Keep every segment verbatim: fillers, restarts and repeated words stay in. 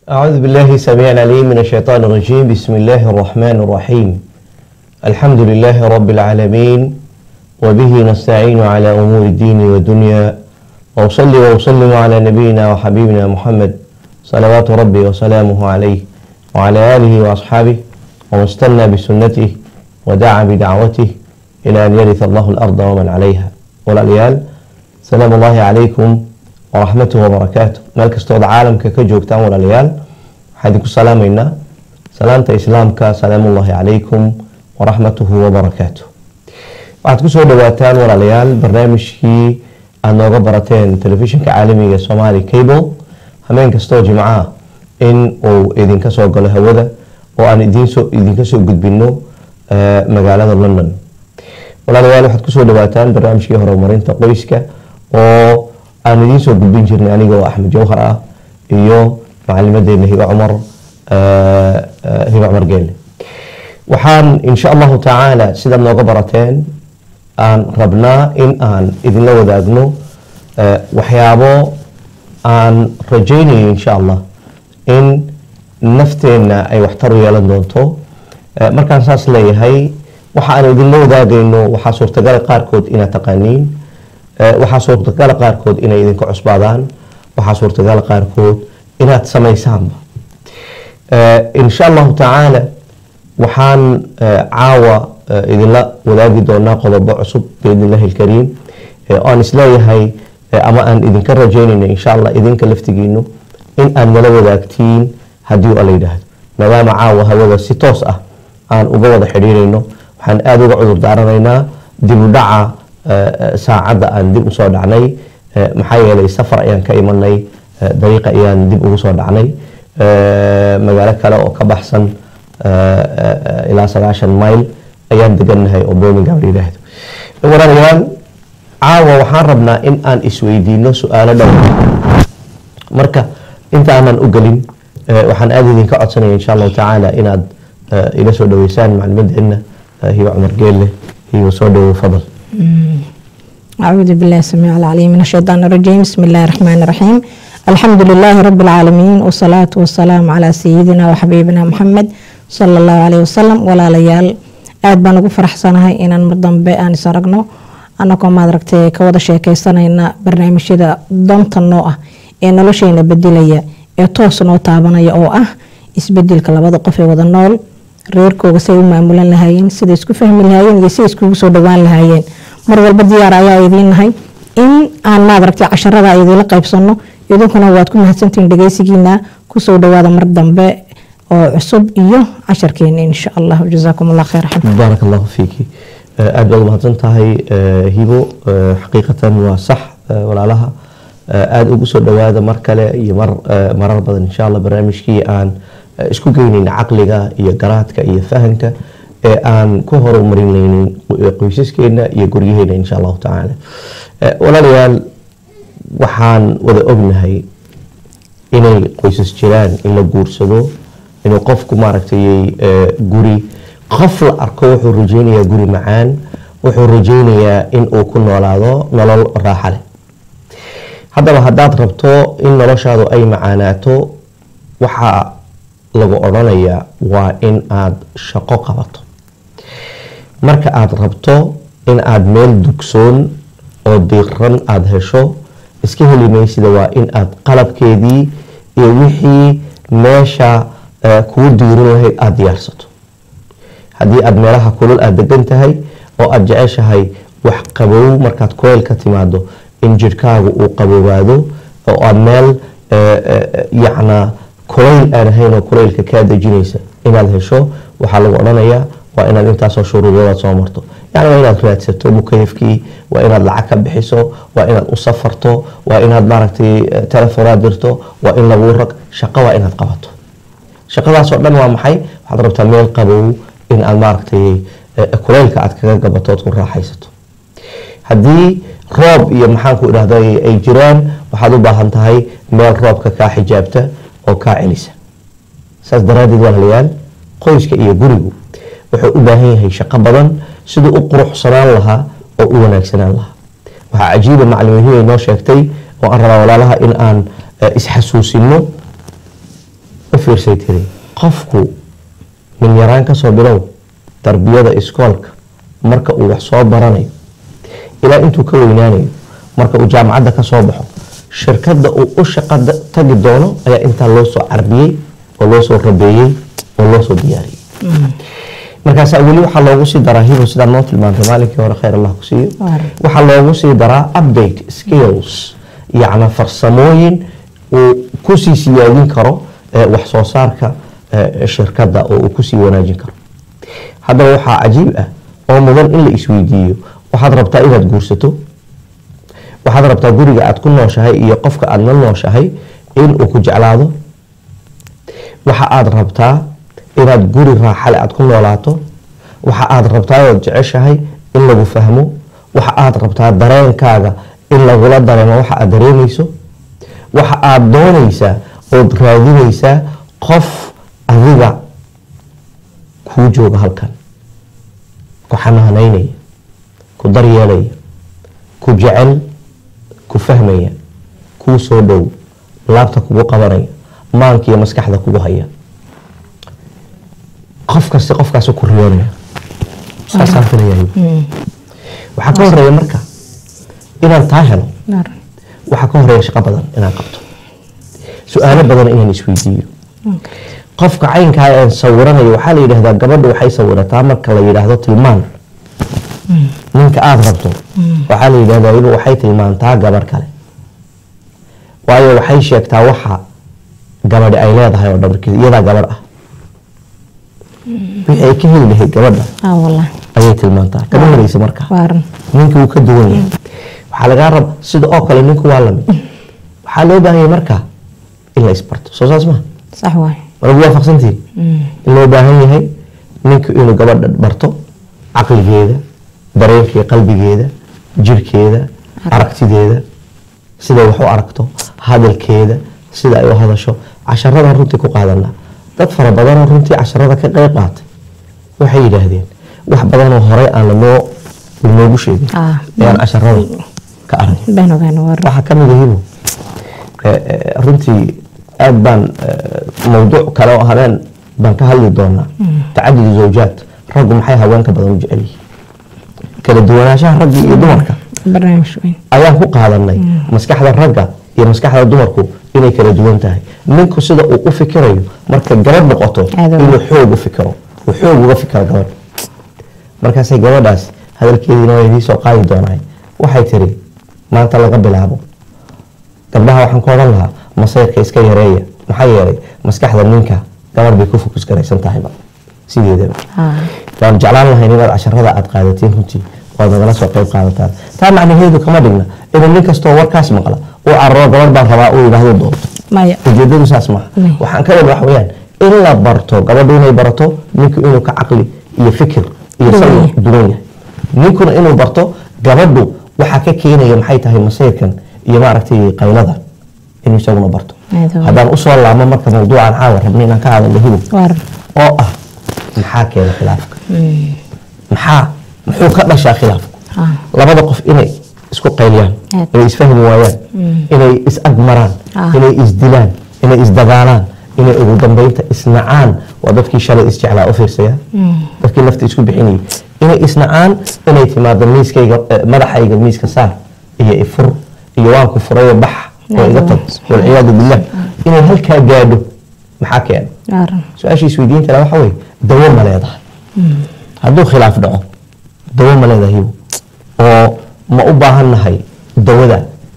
أعوذ بالله السميع العليم من الشيطان الرجيم. بسم الله الرحمن الرحيم. الحمد لله رب العالمين وبه نستعين على أمور الدين والدنيا، وأصلي وأسلم على نبينا وحبيبنا محمد صلوات ربي وسلامه عليه وعلى آله وأصحابه ومن استنى بسنته ودعا بدعوته إلى أن يرث الله الأرض ومن عليها. والعيال سلام الله عليكم ورحمته وبركاته. meel kastood caalamka ka joogtaan walaalayaal waxaan idinku salaamaynaa salaanta islaamka. salaamullahi calaykum waraxmatuhu wabarakaatuh. waxaad kusoo dhawaataan walaalayaal barnaamijkii aad nooga barateen telefishinka caalamiga Somali Cable habeen kastoo jimcaha in uu idinka soo galo hawada oo aan idinsoo idinka soo gudbino magaalada London. walaalayaal waxaad kusoo dhawaataan barnaamijkii horumarinta qoyska oo aan idiin soo gudbin jirnay anigoo Axmed Jawhar ah iyo macallimadeena Hiba Cumar Hiba Cumar Geelle. waxaan insha Allahu tacaala sida nooga barateen aan rabnaa in aan idinla wadaagno waxyaabo aan rajaynayo insha Allah in nafteena ay waxtar u yeelan doonto. markaan saas leeyahay waxa aan idinla wadaagayno waxaa suurtagal qaarkood inaad taqaaniin, waxaa suurtagal qaarkood inay idinka cusbaadaan, waxaa suurtagal qaarkood inaad samaysaanba. insha Allahu tacaala waxaan caawa idinla wadaagi doonaa qodobo cusub biidnillahi alkariim oo aan isleeyahay ama aan idinka rajaynayno insha Allah idinka laftigiinu in aad nala wadaagtiin haddii alla yidhaahdo. maadaama caawa hawada si toos ah aan uga wada xidhiirayno waxaan aada uga cudur daaranaynaa dib u dhaca saacadda aan dib usoo dhacnay. maxaa yeelay safar ayaan ka imanay, dariiqa ayaan dib ugu soo dhacnay magaalo kale oo ka baxsan ilaa sagaashan mayl ayaan degannahay oo Birmingham la yidhaahdo. walaalayaal caawa waxaan rabnaa in aan isweydiino su-aalo dhowr. marka inta aanan u gelin waxaan aada idinka codsanaya insha Allahu tacaala inaad ila soo dhaweysaan macluumadeena Hiba Cumar Geelle. hiba soo dhawo fadal. أعوذ بالله السميع العليم من الشيطان الرجيم. بسم الله الرحمن الرحيم. الحمد لله رب العالمين والصلاة والسلام على سيدنا وحبيبنا محمد صلى الله عليه وسلم. ولا ليال aad baan ugu faraxsanahay inaan mar dambe aan is aragno anagoo maad aragtay ka wada sheekaysanayna barnaamijyada danta noo ah ee nolosheena bedelaya ee toos noo taabanaya oo ah isbedelka labada qof ee wada nool, reerkooda say u maamulan lahaayeen, sida isku fahmi lahaayeen iyo sida iskugu soo dhawaan lahaayeen. mar walba diyaar ayaa idiin nahay in aan maad aragtay casharada idinla qaybsano. idinkuna waad ku mahadsantihiin dhageysigiina. kusoo dhawaada mar dambe oo cusub iyo casharkeena insha Allah. jazaakumullahu khayr. barakallahu fiiki. aad baad mahadsan tahay Hibo. xaqiiqatan waa sax walaalaha aad ugu soo dhawaada mar kale iyo mar marar badan insha Allah barnaamijkii aan isku geynayna caqliga iyo garaadka iyo fahanka ee aan ku horumarinaynin qoysaskeena iyo guryaheena insha Allahu tacaala. walaalayaal waxaan wada ognahay inay qoysas jiraan, in la guursado, inuu qofku maaragtay guri qof la arko wuxuu rajaynayaa guri macaan, wuxuu rajaynayaa in uu ku noolaado nolol raaxo leh. haddaba haddaad rabto in noloshaadu ay macaanaato waxaa lagu odhanayaa waa in aad shaqo qabato. marka aad rabto in aad meel dugsoon oo diiran aad hesho iska heli maysida waa in aad qalabkeedii iyo wixii meesha kugu diirin lahayd aad diyaarsato. haddii aad meelaha kulul aad degan tahay oo aad jeceshahay wax qabow markaad kuleyl ka timaado in jirkaagu uu qaboobaado oo aad meel yacna kuleyl aan ahayn oo kuleylka kaa dejinaysa inaad hesho waxaa lagu odhanayaa waa inaad intaasoo shuruudooda soo marto. yani waa inaad raadsato mukayfkii, waa inaad lacag ka bixiso, waa inaad u safarto, waa inaad maaragtay telefonaad dirto, waa in lagu rag shaqo waa inaad qabato. shaqadaas oo dhan waa maxay? waxaad rabtaa meel qabow in aad maaragtay kuleylka aad kaga gabato ood ku raaxaysato. haddii roob iyo maxaan ku idhahday ay jiraan waxaad u baahan tahay meel roobka kaa xijaabta oo kaa celisa. saas daraaddeed walaalayaal qoyska iyo gurigu wuxuu u baahan yahay shaqo badan siduu u quruxsanaan lahaa oo u wanaagsanaan lahaa. waxaa cajiiba macluumihiin noo sheegtay oo aan rabaa walaalaha in aan isxasuusino وفير سيتري قفكو من يران كسو بلو تربية إسكولك مركا وحصوب براني إلى أنتو كويناني مركا وجامعة كسو بحو شركات دا وشقة تجد دونه أي أنت لوسو عربي ولوسو ربيعي ولوسو دياري markaas wali waxa loogu sii daraa hibo sida noo tilmaantay maalintii hore khayr Allah ku siiyo waxa loogu sii daraa update skills yaani farsamooyin oo ku sii siyaadin karo wax soo saarka shirkadda oo ku sii wanaajin karo hadda waxa cajiib ah oo mudan in la isweydiiyo waxaad rabtaa inaad guursato waxaad rabtaa guriga aad ku nooshahay iyo qofka aad la nooshahay in uu ku jeclaado waxa aad rabtaa inaad guri raaxale aad ku noolaato waxa aad rabtaa oo jeceshahay in lagu fahmo waxa aad rabtaa dareenkaaga in lagula dareemo waxa aad dareemayso waxa aad doonaysaa oo raadinaysaa qof adiga ku jooga halkan ku xanaanaynaya ku daryeelaya ku jecel ku fahmaya ku soo dhow laabta kugu qabanaya maanka iyo maskaxda kugu haya qof kasta qofkaas ku riyoonaya saasaan filayaa waxa ka horeeya marka inaan taa helo waxa ka horeeya shaqo badan inaan qabto su'aalo badan inaan isweydiiyo qofka caynka ah ee sawiranayo waxa la yiraahdaa gabadhu waxay sawirataa marka la yiraahdo tilmaan ninka aad rabto waxa la yiraahdaa inuu waxay tilmaantaa gabar kale waayo waxay sheegtaa waxa gabadhi ay leedahay oo dhabarkeeda iyada gabar ah wixii ka heli lahayd gabadha ah wallah ayay tilmaantaa kama helayso marka ninka uu ka duwan yahay waxa laga rab sida oo kale ninku waa la mid waxa loo baahan yahay marka in la isbarto soo saas ma sax waay wala waafaqsantii in loo baahan yahay ninku inuu gabadha barto aqligeeda dareenkeeda qalbigeeda jirkeeda aragtideeda sida wax u aragto hadalkeeda sida ay u hadasho casharada runtii ku qaadanaa dad fara badan oo runtii casharada ka qayb qaatay waxay yiraahdeen wax badan oo hore aan loo loogu sheegin ee casharada ka arag baan ogaanay waxa ka mid ah ee runtii aad baan mowduuc kale oo habeen baan ka hadli doonaa tacadud zawjaat rag maxay haweenka badan u jecel yihiin kala duwanaanshaha rag iyo dumarka barnaamij weyn ayaan ku qaadanay maskaxda ragga iyo maskaxda dumarku inay kala duwan tahay ninku sida uu u fikirayo marka gabadh noqoto inuu xoog u fikiro uu xoog uga fikiro gabadh markaas ay gabadhaas hadalkeedina way soo qaadi doonaan waxay tiri maanta laga bilaabo gabdhaha waxaan ku oran lahaa masayrka iska yareeya maxaa yeelay maskaxda ninka gabadh bay ku fokus garaysan tahay sideedaba waan jeclaan lahayn inaad casharada aad qaadateen runtii waad nagala soo qayb qaadataan taa macnaheedu kama dhigna in nin kastoo warkaas maqla oo carro gabadh baan rabaa uu yiraahdo doonto maya ujeedadu saas ma waxaan ka wada wax weeyaan in la barto gabadhu inay barato ninku inuu ka caqli iyo fikir iyo sabir duwan yahay ninkuna inuu barto gabadhu waxa ka keenaya maxay tahay masayrkan iyo maaragtay qaylada inuu isaguna barto haddaan u soo laamo marka mawduucan caawa rabnay inaan ka hadalno hilib oo ah maxaa keena khilaafka maxaa muxuu ka dhashaa khilaafku labada qof inay isku qayliyaan inay isfahmi waayaan inay is agmaraan inay isdilaan inay isdagaalaan inay ugu dambeynta isnacaan waa dadkii shalay isjeclaa u fiirsaya dadkii lafta isku bixinayay inay isnacaan inay timaado miiskayga madaxayga miiska saar iyo ifur iyo waan ku furayo bax oo iga tag walciyaadu billah inay halkaa gaadho maxaa keena su-aasha isweydiinta waxa weeye dawo ma leedahay hadduu khilaaf dhaco dawo ma leedahay oo ma u baahan nahay dawada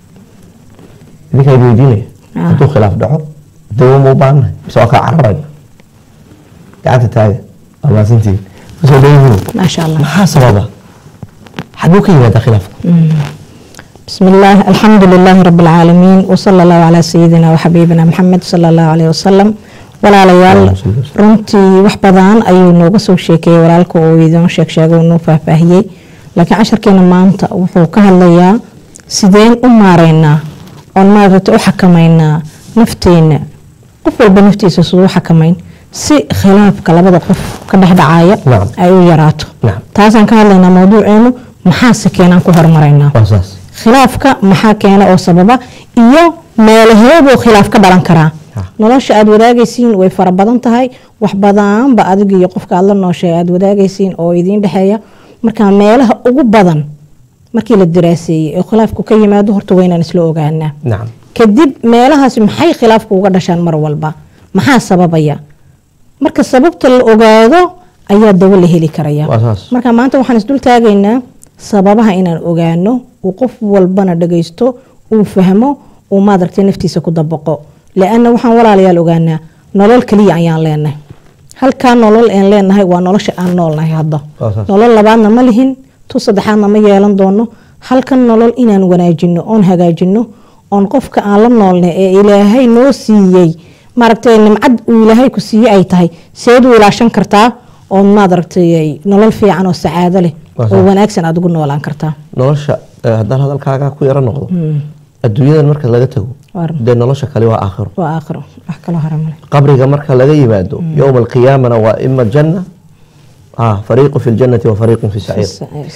idinka ay weydiinaya hadduu khilaaf dhaco dawo ma u baahan nahay mise waa kaa cararaya gacanta taaga amaasantiin kusoo dhayihiin maasha allah maxaa sababa xaguu ka yimaadaa khilaafku بسم الله الحمد لله رب العالمين وصلى الله على سيدنا وحبيبنا محمد صلى الله عليه وسلم walaalayaal runtii wax badan ayuu nooga soo sheekay walaalku oo idin sheeg sheegay oo faahfaahiyay laakiin casharkeena maanta wuxuu ka hadlayaa sideen u maareynaa oo maaragta u xakameynaa nafteena qof walba naftiisa soo xakameyn si khilaafka labada qof ka dhaxdhacaya ay u yaraato taasaan ka hadlaynaa mawduuceenu maxaa si keenan ku hormareynaa khilaafka maxaa keena oo sababa iyo meelaheedu khilaaf ka dhalan karaa nolosha aad wadaagaysiin way fara badan tahay wax badan ba adiga iyo qofka aad la nooshay aad wadaagaysiin oo idin dhaxeeya marka meelaha ugu badan markii la diraaseeyay ee khilaafku ka yimaado horta weynaan isla ogaanaa nacam kadib meelahaas maxay khilaafku uga dhashaan mar walba maxaa sababaya marka sababta la ogaado ayaa dawo la heli karaya marka maanta waxaan isdul taagaynaa sababaha inaan ogaano uu qof walbana dhageysto uu fahmo uu maadartay naftiisa ku dabaqo laana waxaan walaalayaal ogaanaa nolol kaliya ayaan leenahay halka nolol aan leenahay waa nolosha aan noolnahay hadda nolol labaadna ma lihin tu saddexaadna ma yeelan doono halkan nolol inaan wanaajino oon hagaajino oon qofka aan la noolnay ee ilaahay noo siiyey maaragtay nimcad uu ilaahay ku siiyey ay tahay seed u ilaashan kartaa oo maadartay nolol fiican oo sacaado leh oo wanaagsan aad ugu noolaan kartaa nolosha haddaan hadalkaaga ku yara noqdo adduunyadan marka laga tago dee nolosha kale waa aakhiro waa aakhiro wax kale haramale qabriga marka laga yimaado yowm alqiyaamana waa ima janna ah fariiqu fi ljannati wa fariiqun fi saciir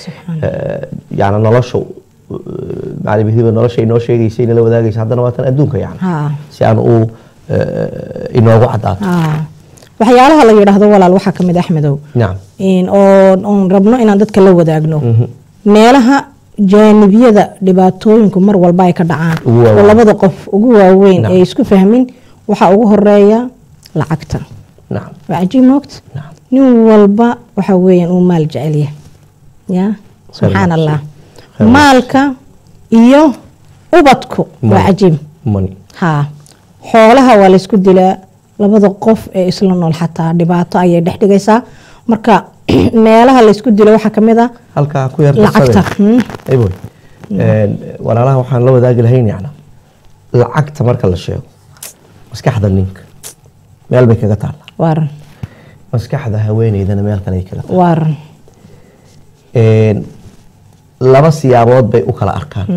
yani nolosha macalimihiiba nolosha inoo sheegaysa inala wadaagaysa haddana waa tan adduunka yani si aan uu inoogu cadaato waxyaalaha la yidhaahdo walaal waxaa ka mid axmedow oo oon rabno inaan dadka la wadaagno meelaha jaanibiyada dhibaatooyinku mar walba ay ka dhacaan oo labada qof ugu waaweyn ee isku fahmin waxaa ugu horeeya lacagta nacam waa cajiib moogta nin walba waxa weeyaan uu maal jecel yahay ya subxaan allah maalka iyo ubadku waa cajiib ha xoolaha waa la isku dilaa labada qof ee isla nool xataa dhibaato ayay dhex dhigaysaa marka meelaha la isku dilo waxaa kamid ah halka ku yar lacagta ayboy een walaalaha waxaan la wadaagi lahayn yaana lacagta marka la sheego maskaxda ninka meel bay kaga taala waaran maskaxda haweeneydana meel kale kaga taala waaran een laba siyaabood bay u kala arkaan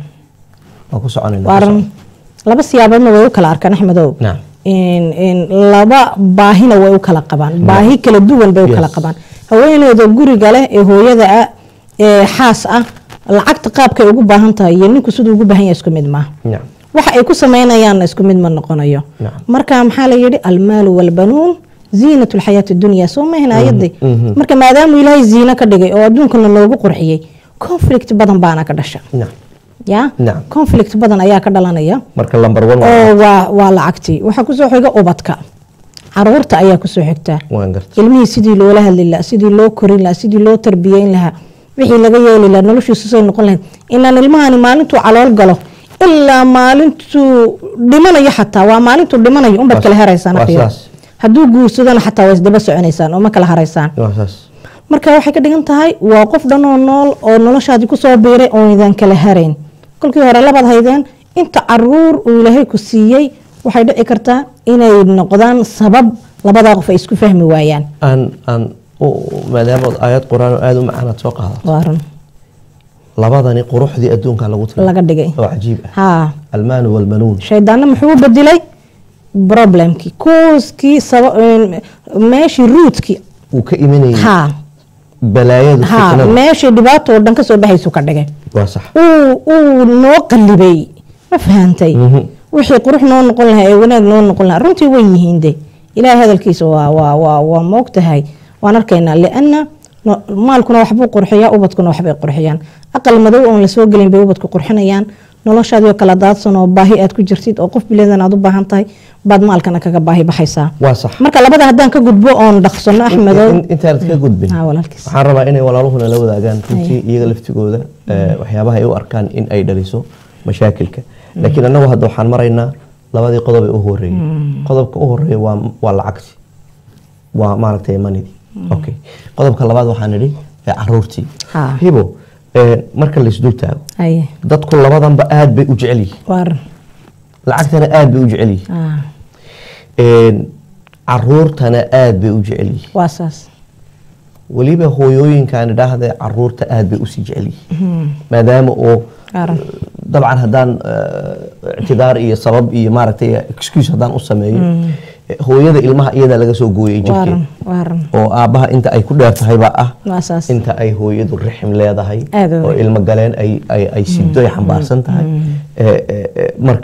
waa ku soconaynaa waaran laba siyaaboodna way u kala arkaan axmedow naam in in laba baahina way u kala qabaan baahi kala duwan bay u kala qabaan haweeneyda guriga leh ee hooyada ah ee xaas ah lacagta qaabkay ugu baahan tahay iyo ninku sidoo ugu baahan yahay isku mid ma waxa ay ku sameynayaan isku mid ma noqonayo marka maxaa la yiri almaal wal banuun ziinatu alxayaati dunya soo ma hinaayadii marka maadaama ilaahay ziina ka dhigay oo adduunkana loogu qurxiyay conflict badan baana ka dhasha ya conflict badan ayaa ka dhalanaya marka number one oo waa waa lacagti waxa ku soo xiga ubadka caruurta ayaa ku soo xigta ilmihii sidii loola hadli lahaa sidii loo korin lahaa sidii loo tarbiyeyn lahaa wixii laga yeeli lahaa noloshiisu soo noqon lahayd inaan ilmahani maalintuu calool galo ilaa maalintuu dhimanayo xataa waa maalintuu dhimanayo unbad kala haraysaan hadduu guursadana xataa waa isdaba soconaysaan oo ma kala haraysaan marka waxay ka dhigan tahay waa qof dhan oo nool oo noloshaadii kusoo biiray oo idaan kala harayn kolkii hore labaad haydeen inta caruur uu ilaahay ku siiyey waxay dhici kartaa inay noqdaan sabab labada qof ay isku fahmi waayaan aan aan maadaama aayad quraan aad u macaan soo qaadato waaran labadani quruxdii adduunka lagu tilmaamay laga dhigay oo cajiib ah ha almaan wal manuun shaydaanna muxuu bedilay problemki kooski sabab meeshii rootki uu ka imanayay ha balaayadu ha meeshii dhibaato oo dhan ka soo baxayso ka dhigay waa sax uu uu noo qalibay ma fahantay wixii qurux noo noqon lahaa ee wanaag noo noqon lahaa runtii way yihiin de ilaahay hadalkiisa waa waa waa waa moogtahay waan arkaynaa lianna maalkuna waxbuu qurxiyaa ubadkuna waxbay qurxiyaan aqal madow oon la soo gelin bay ubadku qurxinayaan noloshaadii oo kala daadsan oo baahi aad ku jirtid oo qof bileedan aad u baahan tahay baad maalkana kaga baahi baxaysaa waa sax marka labada haddaan ka gudbo oon dhaqsano axmedow intaad ka gudbin waxaan rabaa inay walaaluhuna la wadaagaan runtii iyaga laftigooda waxyaabaha ay u arkaan in ay dhaliso mashaakilka laakiin annagu hadda waxaan maraynaa labadii qodob ee u horeeyay qodobka u horeeya waa waa lacagti waa maaragtay manidii okay qodobka labaad waxaan nidhi caruurtii hibo marka la isdul taago dadku labadanba aad bay u jecel yihiin lacagtana aad bay u jecel yihiin caruurtana aad bay u jecel yihiin waa saas waliba hooyooyinkan idhaahda caruurta aad bay usii jecel yihiin maadaama oo dabcan haddaan ictidaar iyo sabab iyo maaragtay excuse haddaan u sameeyo hooyada ilmaha iyada laga soo gooyay jirkeeda oo aabaha inta ay ku dheer tahay baa ah inta ay hooyadu rixim leedahay oo ilmo galeen ay ay ay sido ay xambaarsan tahay marka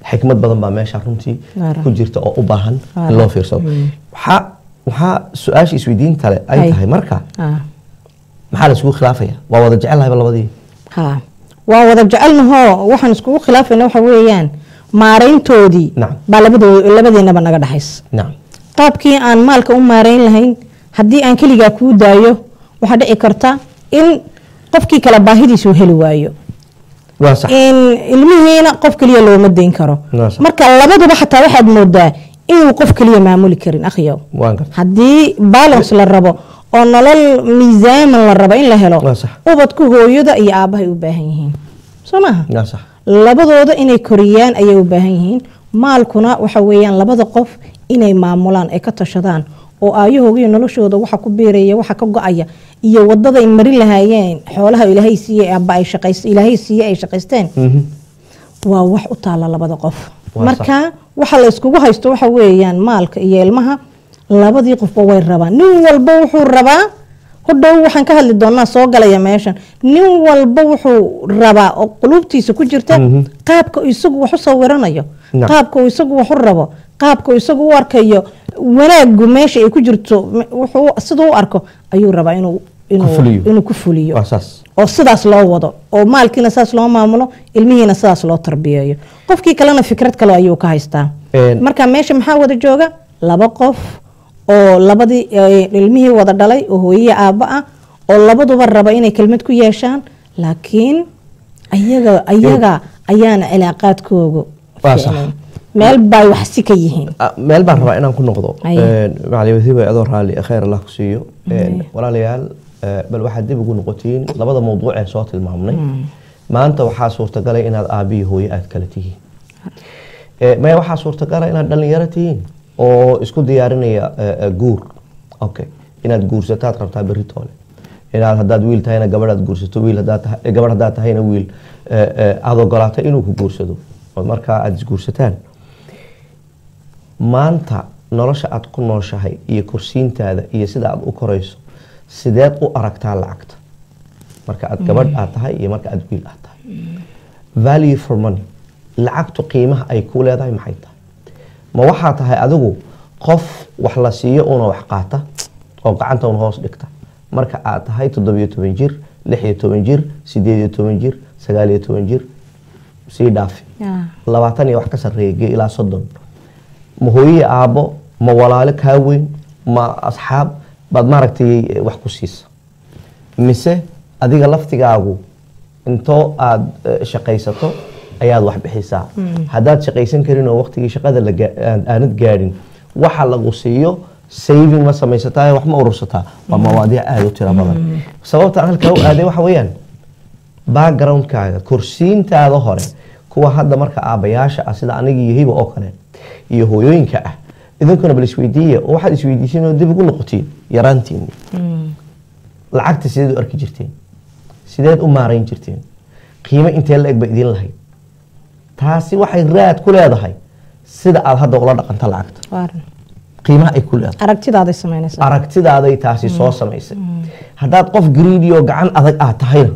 xikmad badan baa meesha runtii Waaran. ku jirta oo u baahan Waaran. in loo fiirsado waxaa waxaa su-aasha isweydiin kale ay Ay. tahay marka ah maxaa la isugu khilaafaya waa wada jecel lahayba labadii ha waa wada jecelnahoo waxaan iskugu khilaafayna waxa weeyaan maareyntoodii Nacam. baa labadoo labadeenaba naga dhaxaysa nacam qaabkii aan maalka u maareyn lahayn haddii aan keligaa kuu daayo waxaa dhici karta in qofkii kale baahidiisa uu heli waayo waa sax in ilmihiina qof keliya looma dayn karo Waa sax. marka labaduba xataa waxaad moodaa inuu qof keliya maamuli karin akhyow waan garta haddii balance la rabo oo nolol miisaaman la rabo in la helo Waa sax. ubadku hooyada iyo aabahay u baahan yihiin soo maaha waa sax labadooda inay koriyaan ayay u baahan yihiin maalkuna waxa weeyaan labada qof inay maamulaan ay ka tashadaan oo aayahooga iyo noloshooda waxa ku biiraya waxa ka go-aya iyo wadada ay marin lahaayeen xoolaha ilaahay siiyey aba ay shaqayst ilaahay siiyey ay shaqaysteen Mhm. waa wax u taala labada qof Waa marka waxa la iskugu haysto waxa weeyaan maalka iyo ilmaha labadii qofba way rabaan nin walba wuxuu rabaa hodhow waxaan ka hadli doonaa soo galaya meeshan nin walba wuxuu rabaa oo qulubtiisa ku jirta Mhm. qaabka uu isagu wax u sawiranayo Naam. qaabka uu isagu wax u rabo qaabka uu isagu u arkayo wanaagu meesha ay ku jirto m- wuxuu siduu u arko ayuu rabaa inuu inuu fuliyo. inuu ku fuliyo waa saas oo sidaas loo wado oo maalkiina saas loo maamulo ilmihiina sidaas loo tarbiyeeyo qofkii kalena fikrad kale ayuu ka haystaa Een. marka meesha maxaa wada jooga laba qof oo labadii eh, ilmihii wada dhalay oo hooyiya aabba ah oo labaduba raba inay kelmad ku yeeshaan laakiin ayaga ayaga ayaana cilaaqaadkooga Waa fiicnayn. sax. meel bay wax si ka yihiin Ah, meel baan rabaa inaan ku noqdo Ay. macalin wasiiba adoo raalli khayr allah ku siiyo Een, Ay. walaalayaal eh, bal waxaad dib ugu noqotiin labada mawduuc ee soo tilmaamnay maanta waxaa suurtagalay inaad aabiyo hooyo aad kala tihiin Eh, maya waxaa suurtagala inaad dhalinyaro tihiin oo isku diyaarinaya eh, eh, guur okay inaad guursataad rabtaa berri toole inaad haddaad wiil tahayna gabadhaad guursato wiil haddaad tahay eh, gabadh haddaad tahayna wiil eh, eh, aad ogolaato inuu ku guursado oo markaa aad isguursataan maanta nolosha aad ku nooshahay iyo kursiintaada iyo sida aad u korayso sideed u aragtaa lacagta marka aad gabadh aad tahay iyo marka aad wiil aad tahay value for money lacagtu qiimaha ay ku leedahay maxay tahay ma waxaa tahay adigu qof wax la siiyo una wax qaata oo gacanta una hoos dhigta marka aad tahay toddobiyo toban jir lix iyo toban jir sideed iyo toban jir sagaal iyo toban jir sii dhaafi Ah. labaatan iyo wax ka sarreeya gee ilaa soddon ma hooyihi aabbo ma walaalo kaa weyn ma asxaab baad maaragtay eh, wax ku siisa mise adiga laftigaagu intoo aad eh, shaqaysato ayaad wax bixisaa haddaad shaqaysan karin oo waqtigii shaqada la gaa- aan- aanad gaadhin waxa lagu siiyo saving ma samaysataa wax ma urursataa waa mawaadiic aada u tira badan sababta aan halkaa u aaday waxa weeyaan backgroundkaaga kursiintaada hore kuwa hadda marka aabayaasha ah sida aniga iyo hiba oo kale iyo hooyooyinka ah idinkuna bal isweydiiya oo waxaad isweydiisin oo dib ugu noqotiin yaraantiini lacagta sideed u arki jirteen sideed u maarayn jirteen qiimo intee la eg ba idin lahayd taasi waxay raad ku leedahay sida aad hadda ula dhaqanta lacagta Waaran. qiimaha ay ku leedahay aragtidaaday samaynaysaa aragtidaaday taasi soo samaysay haddaad qof greedy oo gacan adag aad tahayna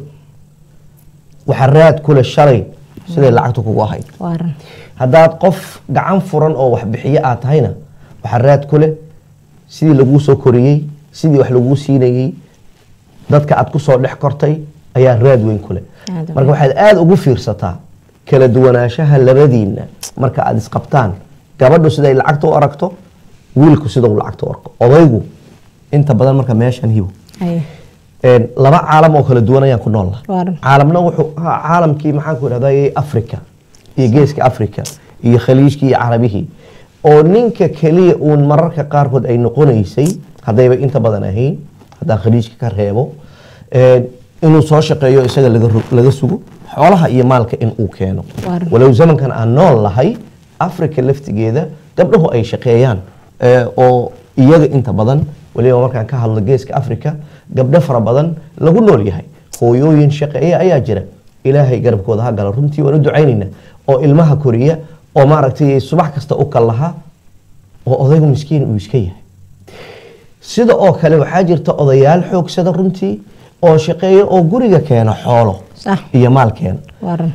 waxaa raad kule shalay siday lacagta kugu ahayd waaran haddaad qof gacan furan oo wax bixiye aad tahayna waxaa raad kule sidii laguu soo koriyey sidii wax laguu siinayey dadka aad ku soo dhex kortay ayaa raad weyn kule Aad u marka waxaad aada ugu fiirsataa kala duwanaanshaha labadiina marka aad isqabtaan gabadhu siday lacagta u aragto wiilku sidau lacagta u arko odaygu inta badan marka meeshan hibo Ay. een, laba caalam oo kala duwan ayaan ku nool lahay Waaran. caalamna wuxuu ahaa caalamkii maxaan ku idhahday africa iyo geeska africa iyo khaliijkii iyo carabihii oo ninka keliya uun mararka qaarkood ay noqonaysay haddayba inta badan ahayn haddaan khaliijka ka reebo een, inuu soo shaqeeyo isaga laga ro- laga sugo xoolaha iyo maalka in uu keeno Waaran. walow zamankan aan nool lahay africa laftigeeda gabdhahu ay shaqeeyaan ee, oo iyaga inta badan waliba markaan ka hadlo geeska africa gabdho fara badan lagu nool yahay hooyooyin shaqeeya ayaa jira ilaahay garabkooda ha gala runtii waan u ducaynayna oo ilmaha koriya oo maaragtay subax kasta u kal lahaa oo odaygu miskiin uu iska yahay sida oo kale waxaa jirta odayaal xoogsada runtii oo shaqeeya oo guriga keena xoolo Sax. iyo maal keena waaran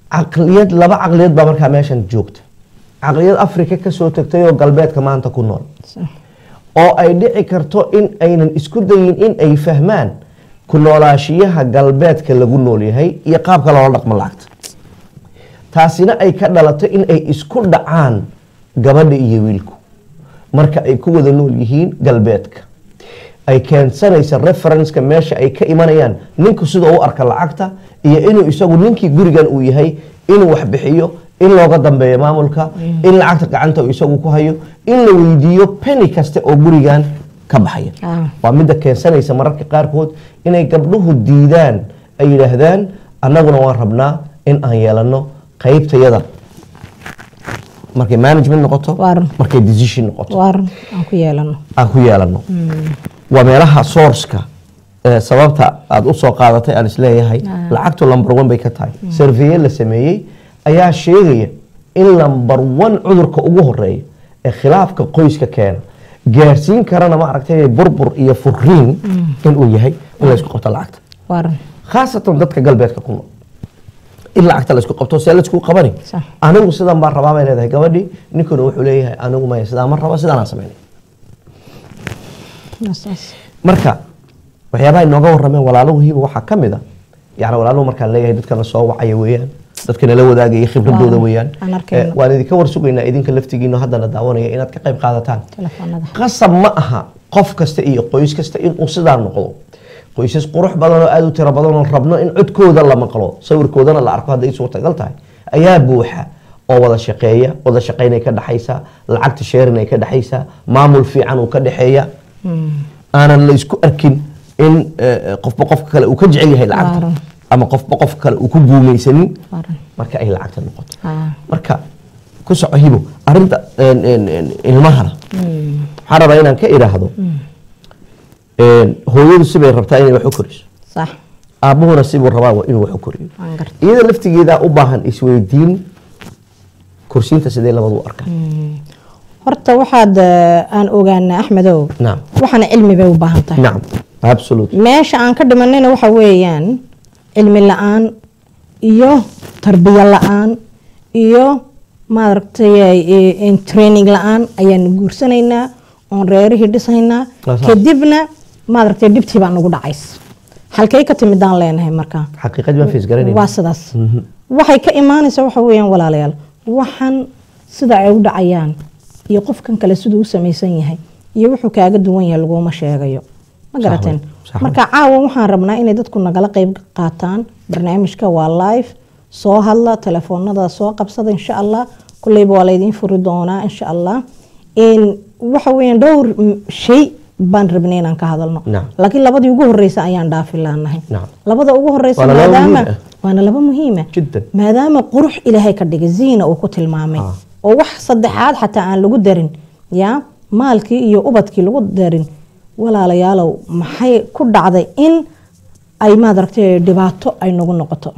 caqliyad laba caqliyad baa markaa meeshan joogta caqliyad Afrika ka soo tagtay oo galbeedka maanta ku nool oo ay dhici karto in aynan isku dayin in ay fahmaan ku noolaashiyaha galbeedka lagu nool yahay iyo qaabka loo dhaqmo lacagta taasina ay ka dhalato in ay isku dhacaan gabadha iyo wiilku marka ay ku wada nool yihiin galbeedka ay keensanaysa reference-ka meesha ay ka imanayaan ninku sidoo u arka lacagta iyo inuu isagu ninkii gurigan uu yahay inuu wax bixiyo in looga dambeeyo maamulka in lacagta gacanta uu isagu ku hayo in la weydiiyo penny kasta oo gurigan ka baxaya waa mid keensanaysa mararka qaarkood inay gabdhuhu diidaan ay yiraahdaan annaguna waan rabnaa in aan yeelano qaybtayada markay management noqoto markay decision noqoto waan aan ku yeelano aan ku yeelano waa meelaha source-ka sababta aad u soo qaadatay aan isleeyahay lacagtu number one bay ka tahay survey la sameeyay ayaa sheegaya in number one cudurka ugu horeeya ee khilaafka qoyska keena gaarsiin karana ma aragtay burbur iyo furiin in uu yahay in la isku qabto lacagta waan khaasatan dadka galbeedka ku nool in lacagta la isku qabto si la isku qabani anigu sidaan baan rabaa inay tahay gabadhi ninkuna wuxuu leeyahay anigu ma sidaan ma raba sidaan aan sameeyay marka waxyaabaha inooga warrameen walaaluhu hiiba waxaa ka mid ah yani walaaluhu markaan leeyahay dadkana soo wacaya weeyaan dadkana la wadaagaya khibradooda weeyaan waan idinka war sugaynaa idinka laftigiina haddana daawanaya inaad ka qayb qaadataan qasab ma aha qof kasta iyo qoys kasta inuu sidaa noqdo qoysas qurux badan oo aad u tiro badan oo rabno in codkooda la maqlo sawirkoodana la arko hadday suurtagal tahay ayaa buuxa oo wada shaqeeya wada shaqeynay ka dhaxaysa lacagta sheerinay ka dhaxaysa maamul fiican uu ka dhaxeeya aanan la isku arkin in qofba qofka kale uu ka jecel yahay lacagta ama qofba qof kale uu ku guumaysanin marka ay lacagta noqoto marka ku soco hibo arinta ilmahana waxaan rabaa inaan ka iraahdo hooyadu sibay rabtaa inay wax u koriso صح aabuhuna sibuu rabaa inuu wax u koriyo iyada laftigeeda u baahan isweydiin kursiinta sidee labadu arkaan horta waxaad aan ogaanaa Axmedow naam waxana cilmi bay u baahan tahay naam absolutely meesha aan ka dhimanayna waxa weeyaan cilmi la'aan iyo tarbiya la'aan iyo maaragtay in training la'aan ayaan guursanaynaa on reerihii dhisaynaa kadibna maaragtay dibtii baan ugu dhacays halkay ka timidaan leenahay marka xaqiiqadii ma fiis garanayna waa sidaas waxay ka imaanaysaa waxa weeyaan walaalayaal waxan sida ay u dhacayaan iyo qofkan kale siduu u samaysan yahay iyo wuxuu kaaga duwan yahay laguma sheegayo ma garateen marka caawa waxaan rabnaa inay dadku nagala qayb qaataan barnaamijka waa live soo hadla telefoonada soo qabsada insha Allah kullayba waa la idin furi doonaa insha Allah in waxa weeyaan dhowr shay baan rabnay inaan ka hadalno laakiin labadii ugu horeysay ayaan dhaafi laanahay labada ugu horeysay maadaama waana laba muhiim ah maadaama qurux ilaahay ka dhigay ziina uu ku tilmaamay oo wax saddexaad xataa aan lagu darin ya maalkii iyo ubadkii lagu darin walaalayaalow maxay ku dhacday in ay maadartay dhibaato ay nagu noqoto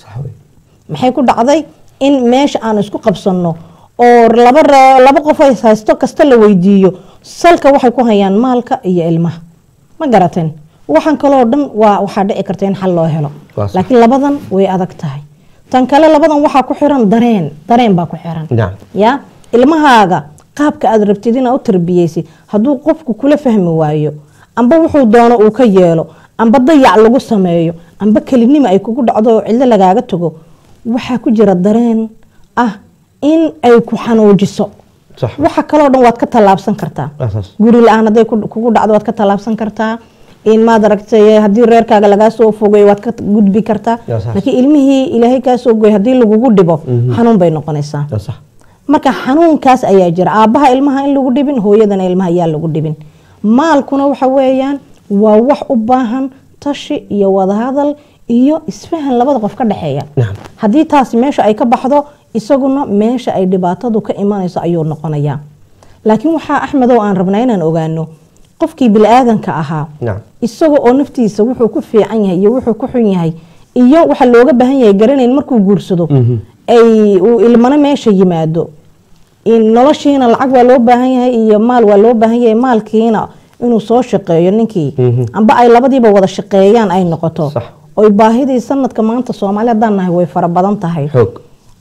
maxay ku dhacday in meesha aan isku qabsanno oo laba laba qof ay haysto kasta la weydiiyo salka waxay ku hayaan maalka iyo ilmaha ma garateen waxan kale oo dhan waa waxa dhici karta in xal loo helo laakiin labadan way adag tahay tan kale labadan waxa ku xiran dareen dareen baa ku xiran ya ilmahaaga qaabka aad rabtid inaad u tarbiyeysid hadduu qofku kula fahmi waayo amba wuxuu doono uu ka yeelo amba dayac lagu sameeyo amba kelinimo ay kugu dhacdo cilad lagaaga tago waxa ku jira dareen ah in ay ku xanuujiso waxa kale oo dhan waad ka talaabsan kartaa guri la'aan haday kugu dhacdo waad ka talaabsan kartaa in ma daragtay hadii reerkaaga laga soo fogay waad ka gudbi kartaa laakiin ilmihii ilaahay ka soo gooy hadii lagugu dhibo xanuun bay noqonaysaa marka xanuunkaas ayaa jira aabaha ilmaha in lagu dhibin hooyadana ilmaha ayaa lagu dhibin maalkuna waxa weeyaan waa wax u baahan tashi iyo wada hadal iyo isfahan labada qof ka dhaxeeya hadii taas meesha ay ka baxdo isaguna meesha ay dhibaatadu ka imanayso ayuu noqonayaa laakiin waxa Axmedow aan rabnaa inaan ogaano qofkii bil aadanka ahaa isaga oo naftiisa wuxuu ku fiican yahay iyo wuxuu ku xun yahay iyo waxa looga baahan yahay garanayn markuu guursado ay uu ilmana meesha yimaado in noloshiina lacag waa loo baahan yahay iyo maal waa loo baahan yahay maalkiina inuu soo shaqeeyo ninkii amba ay labadiiba wada shaqeeyaan ay noqoto oo baahidii sanadka maanta Soomaaliya hadaan nahay way fara badan tahay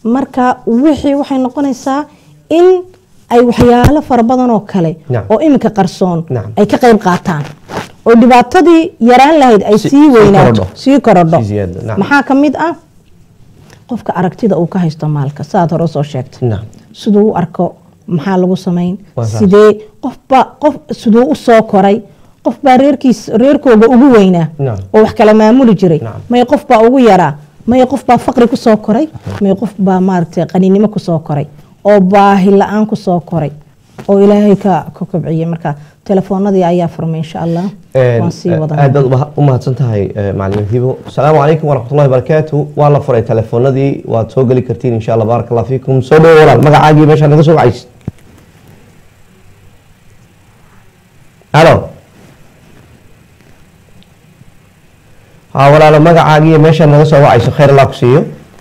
marka wixii waxay noqonaysaa in ay waxyaalo fara badan oo kale oo iminka qarsoon ay ka qayb qaataan oo dhibaatadii yaraan lahayd ay sii weynaato sii korodho maxaa ka mid ah qofka aragtida uu ka haysto maalka saad hore soo sheegtay siduu u arko maxaa lagu samayn sidee qofba qof siduu u soo koray qof baa reerkiis reerkooga ugu weynaa oo wax kala maamuli jiray may qof baa ugu yaraa may qof baa faqri ku soo koray may qof baa maartay qaninimo ku soo koray oo baahi la'aan ku soo koray oo ilaahay ka ka kobciyay marka telefoonadii ayaa furmay insha Allah waan sii wadanaa aad baad u mahadsan tahay macallin Hibo assalaamu alaykum wa rahmatullahi wa barakatuh waa la furay telefoonadii waad soo gali kartiin insha Allah barakallahu fiikum soo dhawaad magacaagii meesha naga soo wacaysid halo ها ولا لا مقعاقية ماشا نغسو وعيسو خير الله كسيو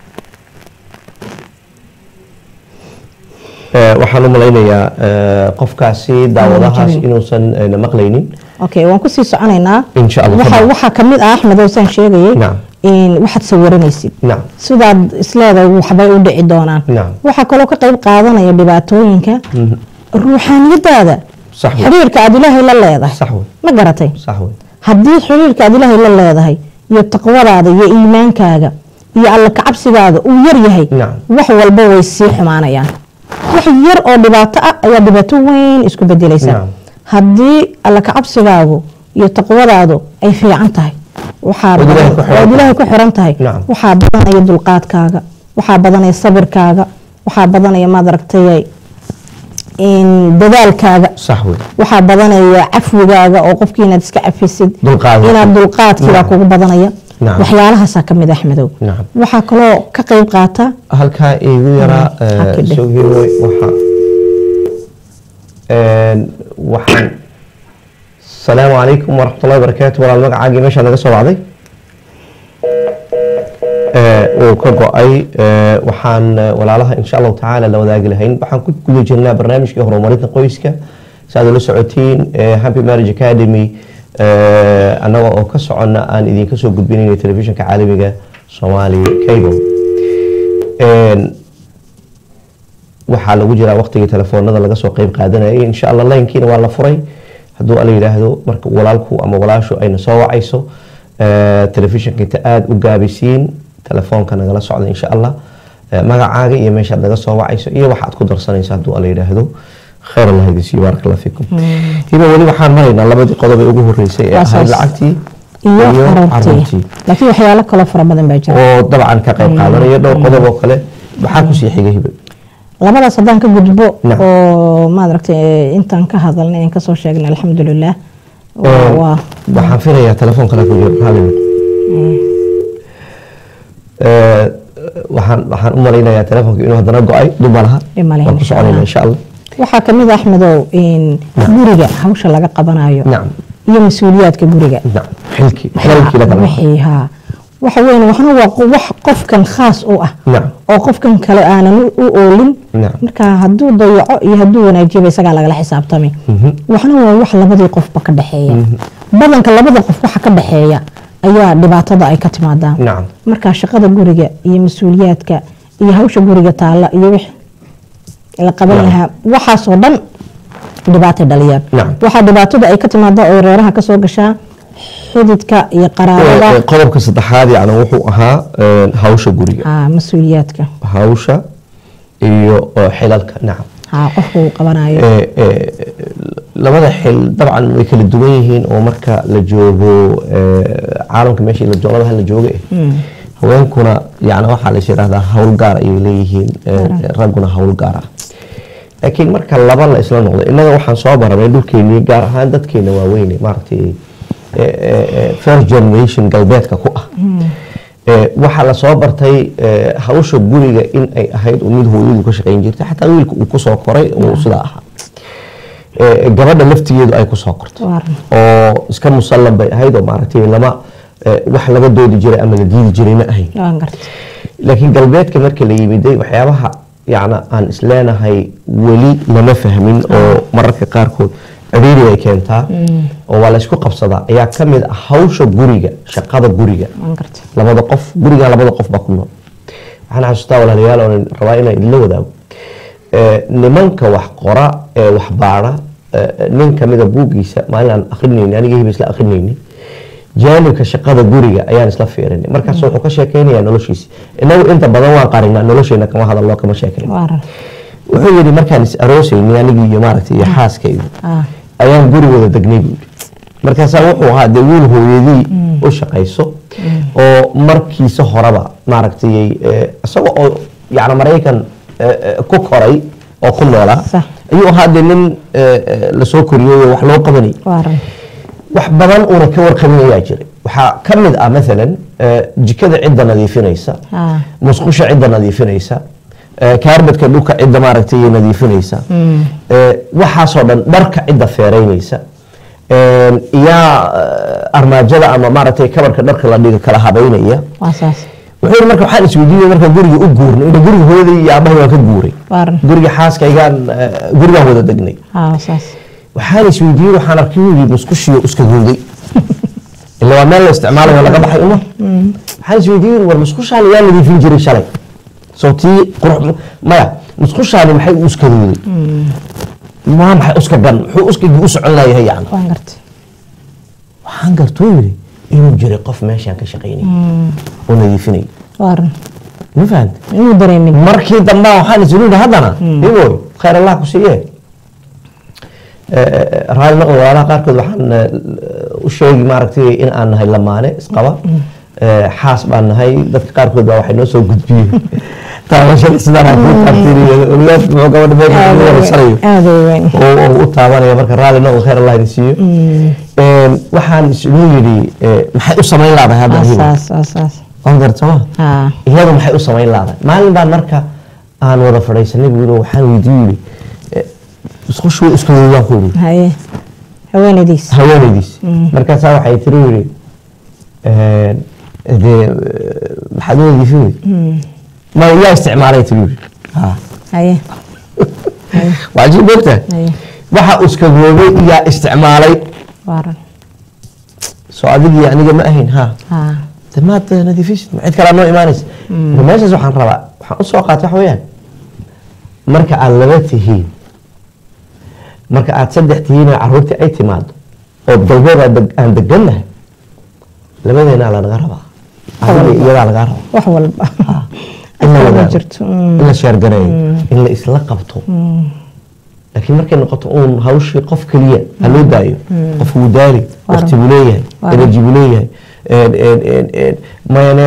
أه وحانو ملاينا أه قف كاسي داودهاس إنوسان نمقلينين اوكي وان كسي سعنينا إن شاء الله وحا وحا كميد أحمد وسان شيغي نعم إن واحد سورنيسيد نعم سيداد إسلادا وحباي ودعي دونان نعم وحا كلو كقيب قادنا يا دباتوينكا الروحانية دادا صحوي حريرك عاد الله إلا الله يضح صحوي ما قرأتي صحوي haddii xiriirka aad ilaahay la leedahay iyo taqwadaada iyo iimaankaaga iyo alla ka cabsigaada uu yar yahay wax walba way sii xumaanayaan wax yar oo dhibaato ah ayaa dhibaato weyn isku bedelaysa haddii alla ka cabsigaagu iyo taqwadaadu ay fiican tahay waxaa ilaahay ku xiran tahay waxaa badanaya dulqaadkaaga waxaa badanaya sabirkaaga waxaa badanaya maad aragtay in dadaalkaaga صحوي waxa badanaya afwigaaga oo qofkii inaad iska afisid inaad dulqaadkiga kugu badanaya waxyaalahaas ka mid Axmedow waxa kale ka qayb qaata halka igu yara soo hiiroy waxa een waxaan السلام عليكم ورحمة الله وبركاته ولا المقعاقي ماشا naga soo wacday oo ka go'ay waxaan walaalaha insha Allah taala la wadaagi lahayn waxaan ku guda jirnaa barnaamijka horumarinta qoyska saad la socotiin Happy Marriage Academy anaga oo ka socona aan idin ka soo gudbinayno telefishinka caalamiga Somali Cable een waxa lagu jiraa waqtiga telefoonada laga soo qayb qaadanayay insha Allah line-kiina waa la furay haduu ala yiraahdo marka walaalku ama walaashu ayna soo wacayso telefishinka inta aad u gaabisiin telefoonka nagala socda insha Allah magacaaga iyo meesha naga soo wacayso iyo waxaad ku darsanaysa haduu ala yiraahdo khayr Allah idin barakallahu fiikum hiba wali waxaan maraynaa labadii qodob ee ugu horeysay ee ahayd lacagtii iyo arrintii laakiin waxyaalo kale fara badan baa jira oo dabcan ka qayb qaadanaya dhowr qodob oo kale waxa ku sii xigay hiba labadaas hadaan ka gudbo oo ma aragtay intaan ka hadalnay in ka soo sheegnay alxamdulillah waa waxaan filayaa telefoon kale ku jiro hal ee waxaan waxaan u maleynayaa telefoonka inuu hadana go'ay dumalaha waan ku soconayna insha Allah waxa kamid ah Axmedow in guriga hawsha laga qabanayo nacam iyo mas'uuliyadka guriga nacam xilki xilki la qabanayo wixii ha waxa weyn waxna waa wax qofkan khaas u ah oo qofkan kale aanan u oolin marka haduu dayaco iyo haduu wanaajiyo isaga laga xisaabtamay waxna waa wax labadii qofba ka dhaxeeya badanka labada qof waxa ka dhaxeeya ayaa dhibaatada ay ka timaadaan marka shaqada guriga iyo mas'uuliyadka iyo hawsha guriga taala iyo wix la qaban lahaa waxa soo dhan dhibaato dhaliyaan waxa dhibaatada ay ka timaada oo reeraha ka soo gashaa xididka iyo qaraarada qodobka saddexaad yaani wuxuu ahaa hawsha guriga ah mas'uuliyadka hawsha iyo xilalka nacam ha qofku qabanayo ee labada xil dabcan way kala duwan yihiin oo marka la joogo caalamka meeshii la joogo la joogo haweenkuna yaani waxa la yiraahdaa hawl gaar ay leeyihiin raguna hawl gaar ah laakiin marka laba la isla noqdo inaga waxaan soo baranay dhulkeennii gaar ahaan dadkeena waaweyn maartay first generation galbeedka ku ah waxa la soo bartay hawsha guriga in ay ahayd mid hooyadu ka shaqeyn jirtay xataa wiilku uu ku soo koray oo sida ah gabadha laftigeedu ay ku soo kortay oo iska musallam bay ahayd oo maartay lama wax laga doodi jiray ama la diidi jiray ma ahayn laakiin galbeedka marka la yimiday waxyaabaha yaana aan isleenahay wali lama fahmin oo mararka qaar kood ciriiri ay keentaa oo waa la isku qabsadaa ayaa kamid ah hawsha guriga shaqada guriga labada qof guriga labada qof ba ku nool waxaan xasuustaa walaalayaal oo rabaa inaan idinla wadaago nimanka wax qora ee wax baara nin kamida buugiisa maalin aan akhrinayni aniga hiba isla akhrinayni jaanibka shaqada guriga ayaan isla fiirinay markaas wuxuu ka sheekeynayaa noloshiisa inagu inta badan waan qarinaa nolosheena kama hadallo kama sheekeyn wuxuu yidhi markaan is aroosaynay anigii iyo maaragtay iyo xaaskaygu ayaan gurigooda degnay buu yidhi markaasaa wuxuu ahaa dee wiil hooyadii u shaqayso oo markiisa horeba maaragtay isagoo oo yacni maraykan ku koray oo ku noolaa ayuu ahaa dee nin lasoo koriyey oo wax loo qabanay wax badan uuna ka warqabin ayaa jiray waxaa ka mid ah maalan jikada cidda nadiifinaysa musqusha cidda nadiifinaysa kaarbadka dhulka cidda maaragtay nadiifinaysa waxaasoo dhan dharka cidda feeraynaysa iyaa armaajada ama maaragtay kabarka dharka la dhiga kala habeynaya wuxuu yidhi marka waxaan isweydiinay marka guriga u guurnay ina guriga hooyaday iyo aabahay waan ka guuray guriga xaaskaygaan gurigaan wada degnay waxaan isweydiiyey waxaan arkay yidhi musqushiyo iska gooday ila waa meel la isticmaalayo laga baxay uma waxaan isweydiiyey war musqushaan yaa nadiifin jiray shalay soo tii qurux maya musqushaani maxay u iska gooday ما maxay uska gan wuxuu uskagi u socon layahay yani waan gartay waxaan gartuu yidhi inuu jiray qof meeshaan ka shaqaynay oo nadiifinay waaran ma fahanta inuu dareemin markii dambe waxaan islu yidhi haddana iwoy khayr allah ku siiye raali noqon walaalaha qaarkood waxaan u sheegi maaragtay in aan nahay lamaane isqaba xaas baan nahay dadka qaarkood baa waxay noo soo gudbiyeen taabashada sidaan aan ku taabtiriyo walaad muxuu gabadha meesha ku wareysanayo aad weyn oo u taabanaya marka raali noqon khayr allah idin siiyo waxaan islu yidhi maxay u samayn laadahay hadda asaas asaas waan gartama haa iyadu maxay u samayn laadahay maalin baan marka aan wada fadhiisanay buu yidhi waxaan weydiiyey yidhi isqushu way iska weydaan ku yidhi haye haweenaydiis haweenaydiis markaasaa waxay tiri yidhi dee maxaad u weydiisay ma yaa isticmaalay tiri yidhi haa haye waa cajiib moogtahay haye waxa iska goobay yaa isticmaalay waaran soo adigii aniga ma ahayn haa haa de maad nadiifisid ma cid kalaa noo imaanaysa meeshaas waxaan rabaa waxaan u soo qaatay waxa weeyaan marka aad laba tihiin marka aad saddex tihiin oo carruurtii ay timaado oo dalbooda aan degannahay labadeena lanaga rabaa adiga iyadaa lagaa rabaa wax walba in la ma wadaago jirto in la sheergareeyo in la isla qabto laakiin markay noqoto uun hawshii qof keliya ha loo daayo qof wuu daali waqti buu leeyahay energy buu leeyahay mayne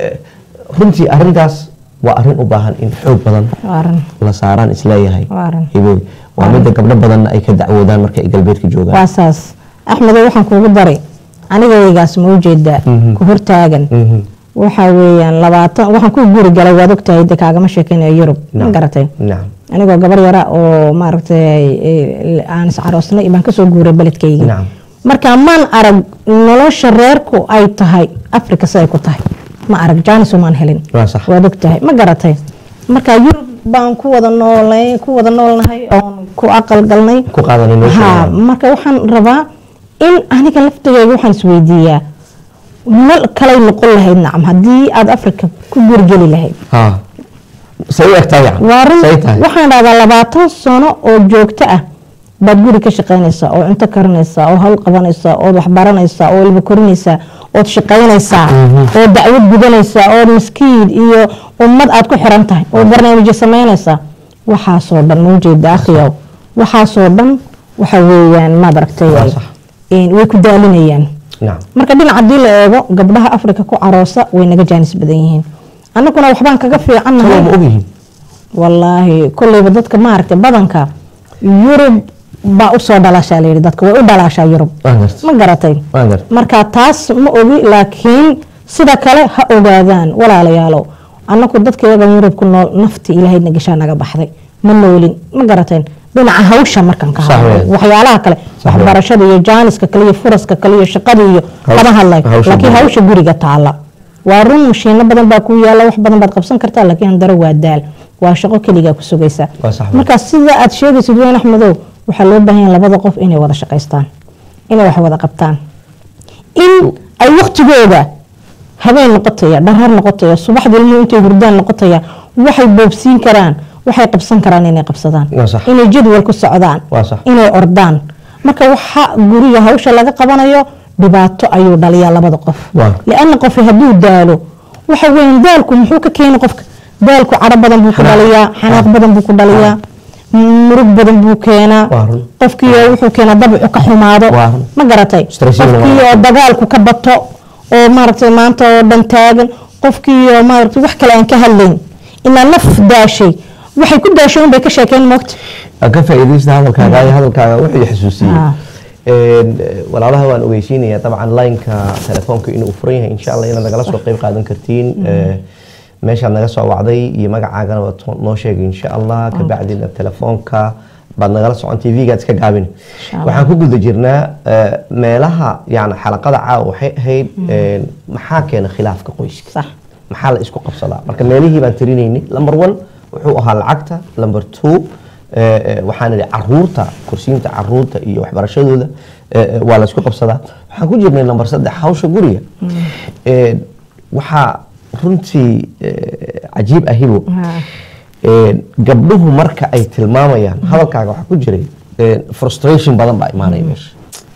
runtii arrintaas waa arrin u baahan in xoog badan waaran la saaraan isleeyahay waaran hiboy waa midda gabdho badanna ay ka dacwoodaan marka ay galbeedka joogaan waa saas axmedo waxaan kuugu daray anigaygaas ma ujeedaa ku hortaagan waxaa weeyaan labaatan waxaan ku guri galay waad ogtahay de kaagama sheekeynayo yurub ma garatay nacam anigoo gabar yara oo maaragtay aan is caroosnay baan kasoo guuray beledkayga nacam marka maan arag nolosha reerku ay tahay africa siday ku tahay ma arag jaaniso maan helin waa sax waad ogtahay ma garatay marka yurub baan ku wada noolay ku wada noolnahay oon ku aqal galnay ku qaadanay ha nolosha marka waxaan rabaa in aniga laftigeyga waxaan isweydiiyaa nal kalay noqon lahayd nacam haddii aad africa ku gurigeli lahayd haa say u egtaa yacan waa run say tahay waxaan dhahdaa labaatan sano oo joogto ah baad guri ka shaqaynaysaa oo cunto karinaysaa oo hawl qabanaysaa ood waxbaranaysaa oo ilmo korinaysaa ood shaqaynaysaa oo dacwad gudanaysaa oo maskiid iyo ummad aad ku xiran tahay oo barnaamijyo samaynaysaa waxaasoo dhan ma ujeeda akhiyow waxaasoo dhan waxa weeyaan maad aragtay waa sax way ku daalinayaan nacam marka dhinac haddii la eego gabdhaha africa ku caroosa way naga jaanis badan yihiin annaguna waxbaan kaga fiicannahay kaloo ma ogyihiin wallaahi kolleyba dadka maaragtay badanka yurub baa usoo dhalashaa layidhi dadka way u dhalaashaa yurub waan gartay ma garatay waan gartay marka taas ma ogi laakiin sida kale ha ogaadaan walaalayaalow annagu dadka iyagan yurub ku nool nafti ilaahayna gashaa naga baxday ma noolin ma garateen dhinaca hawsha markan ka Sax hadlo weyn. waxyaalaha kale weyn. waxbarashada iyo jaaniska kale iyo furaska kale iyo shaqada iyo Haws- lama hadlay hawsha laakiin guriga. hawsha guriga taala waa run mashiino badan baa ku yaala wax badan baad qabsan kartaa laakiin handaro waa daal waa shaqo keligaa ku sugaysa Waa sax weyn. marka sida aad sheegaysid weyn axmedow waxaa loo baahan yahay labada qof inay wada shaqaystaan inay wax wada qabtaan in ay waqtigooda habeen noqotaya dharar noqotaya subaxdii ilmuhu intay hurdaan noqotaya waxay boobsiin karaan waxay qabsan karaan inay qabsadaan inay jadwal ku socdaan inay ordaan marka waxa guriga hawsha laga qabanayo dhibaato ayuu dhaliyaa labada qof laana qof haduu daalo waxa weyn daalku muxuu ka keenay qofka daalku cara badan buu ku dhaliyaa xanaaq badan buu ku dhaliyaa murug badan buu keenaa qofkii wuxuu keenaa dabcu ka xumaado ma garatay qofkii dagaalku ka bato oo maartay maanta oo dhan taagan qofkii maartay wax kale aan ka hadlayn ina naf daashay waxay ku daashay bay ka sheekeen moogta ka faa'iideysta hadalkaaga ay hadalkaaga wixii xasuusiyay een walaalaha waan ogeysiinaya dabcan line-ka telefoonka inuu furan yahay insha Allah inaad nagala soo qayb qaadan kartiin ee meesha naga soo wacday iyo magacaagana waa noo sheegay insha Allah ka bacdina telefoonka baad nagala socon T V-ga iska gaabin waxaan ku guda jirnaa meelaha yaani xalaqada caaw waxay ahayd maxaa keenay khilaafka qoyska sax maxaa la isku qabsadaa marka meelihii baan tirinaynay number one wuxuu ahaa lacagta number two waxaan idhi caruurta kursiinta caruurta iyo waxbarashadooda waa la isku qabsadaa waxaan ku jirnay number saddex hawsha guriga waxaa runtii cajiib ahibo gabdhuhu marka ay tilmaamayaan hadalkaaga waxaa ku jiray frustration badan baa imaanaya meesha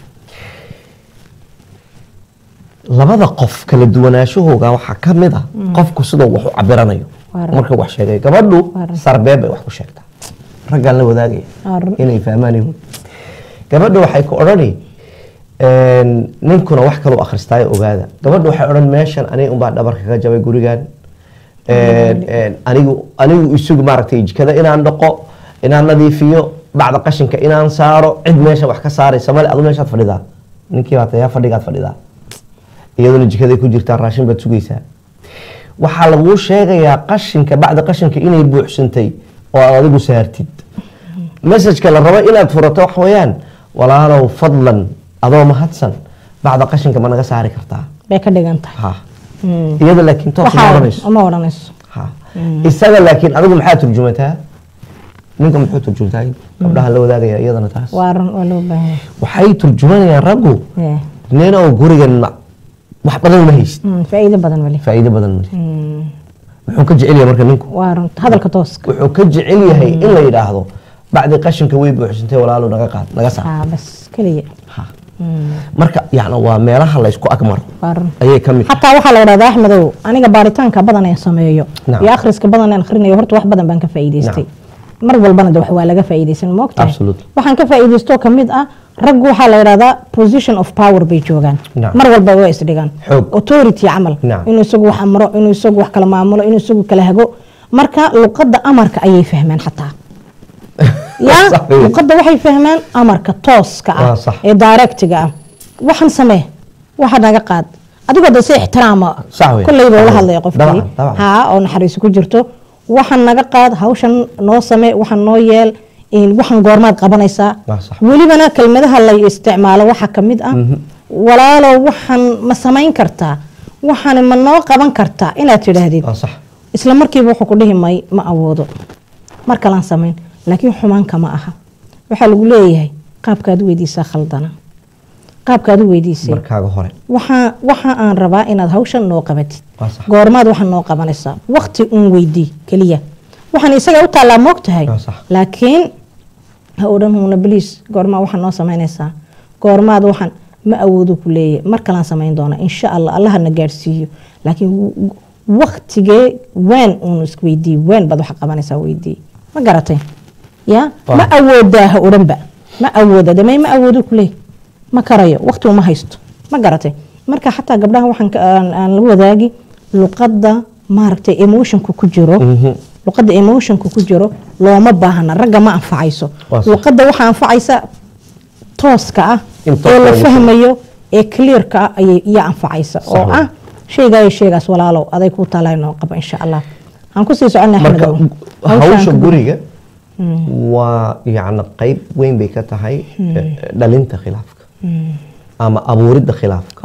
labada qof kala duwanaashahooga waxaa ka mid ah qofku sidoo wax u cabiranayo marka wax sheegay gabadhu sarbeeb bay wax ku sheegtaa raggan la wadaagaya inay fahmaan gabadhu waxay ku odhanay ninkuna wax kale u akhristaay ogaada gabadhu waxay odhan meeshan aniga unbaa dhabarka ka jabay gurigan anigu anigu isugu maaragtay jikada inaan dhaqo inaan nadiifiyo bacda qashinka inaan saaro cid meesha wax ka saaraysa male adu meeshaad fadhidaa ninkii baa tayaa fadhigaad fadhidaa iyaduna jikada ku jirtaa raashin baad sugaysaa waxaa lagu sheegayaa qashinka bacda qashinka inay buuxsantay oo aad adigu saartid message-ka la rabo inaad furato wax weeyaan walaalow fadlan adoo mahadsan bacda qashinka ma naga saari kartaa bay ka dhigantahay ha iyada laakiin toos ma oranayso ma oranayso ha isaga laakiin adigu maxaa turjumataa ninka muxuu turjumtaa gabdhaha la wadaagaya iyadana taas waaran oo loo baahan waxay turjumanayaan raggu neena oo gurigan wax badan ma hayst faa'iido badan wali faa'iido badan wali wuxuu ka jecel yahay marka ninku waaran hadalka tooska wuxuu ka jecel yahay in la yiraahdo bacdi qashinka way buuxsantay walaalo naga qaad naga saar ah bas kaliya ha marka yaana waa meelaha la isku agmar ayay kamid hatta waxa la yiraahdaa Axmedow aniga baaritaanka badan ee sameeyo iyo akhriska badan ee akhrinayo horta wax badan baan ka faa'iideystay mar walbana wax waa laga faa'iideysan moogtahay waxaan ka faa'iideysto kamid ah rag waxa la yiraahdaa position of power bay joogan mar walba way isdhigaan authority amal inuu isagu wax amro inuu isagu wax kala maamulo inuu isagu kala hago marka luqadda amarka ayay fahmaan xataa ya luqadda waxay fahmaan amarka tooska ah ee directiga ah waxan samee waxa naga qaad adigoo dadsi ixtiraama kullayba wala hadlay qofkii ha oo naxariis ku jirto waxan naga qaad hawshan noo samee waxan noo yeel in waxan goormaad qabanaysaa welibana kelmadaha la isticmaalo waxa kamid ah walaalo waxan ma samayn kartaa waxan ma noo qaban kartaa inaad tidhaahdid isla markiiba wuxuu ku dhihi may ma awoodo marka laan samayn laakiin xumaan kama aha waxa lagu leeyahay qaabkaad weydiisaa khaldana qaabkaad weydiisay markaaga hore waxa waxa aan rabaa inaad hawshan noo qabatid goormaad waxa noo qabanaysaa waqti uun weydii kaliya waxaan isaga u taalaa moogtahay laakiin ha odhan huna please goormaa waxa noo samaynaysaa goormaad waxan ma awoodo ku leeyahay marka laan samayn doona insha Allah Allah na gaarsiiyo laakiin waqtigee ween uun isweydii ween bad waxa qabanaysaa weydii ma garatay ya ma awoodaa oranba ma awooda damay ma awoodo kulay ma karayo waqti uma haysto ma garatay marka xataa gabdhaha waxaan aan la wadaagi luqadda maaragtay emotionku ku jiro luqadda emotionku ku jiro looma baahna ragga ma anfacayso luqadda waxa anfacaysa tooska ah ee la fahmayo ee clear-ka ah ayay ya anfacaysa oo ah shayga ay sheegaas walaalow aday ku taalaynoo qaba insha Allah aan ku sii soconaa Axmedow hawsha guriga waa yaani qayb weyn bay ka tahay dhalinta khilaafka ama abuuridda khilaafka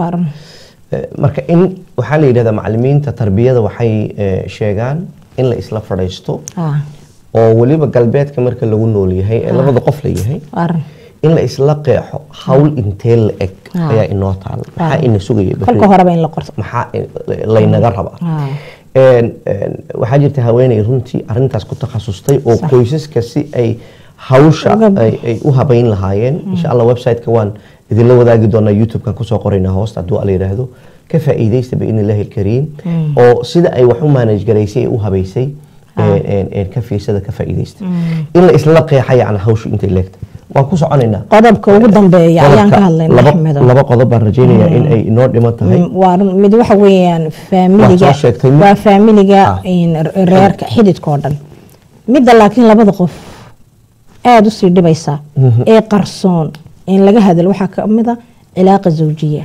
marka in waxa la yiraahdaa macallimiinta tarbiyada waxay sheegaan in la isla fadhiisto oo waliba galbeedka marka lagu nool yahay ee labada qof la yahay in la isla qeexo hawl intee la eg ayaa inoo taal maxaa ina sugaya kolka horeba in la qorto maxaa laynaga rabaa waxaa jirta haweeney runtii arintaas ku takhasustay oo qoysaska si ay hawsha ay u habayn lahaayeen insha allah website-ka waan idinla wadaagi doonaa youtube-kan kusoo qoraynaa hoosta hadduu ala yidhaahdo ka faa'iidaysta biidni illaahi alkariim oo sida ay wax u manage garaysay ee u habaysay ka fiirsada ka faa'iidaysta in la isla qeexa yacni hawshu intay leegta waan ku soconaynaa qodobka ugu dambeeya ayaan ka hadlaynaa axmed laba qodob baan rajaynayaa in ay inoo dhiman tahay waa mid waxa weeyaan faamiliga waa faamiliga reerka xididka oo dhan midda laakiin labada qof aada usii dhibaysa ee qarsoon in laga hadal waxaa ka mid a cilaaqa zawjiya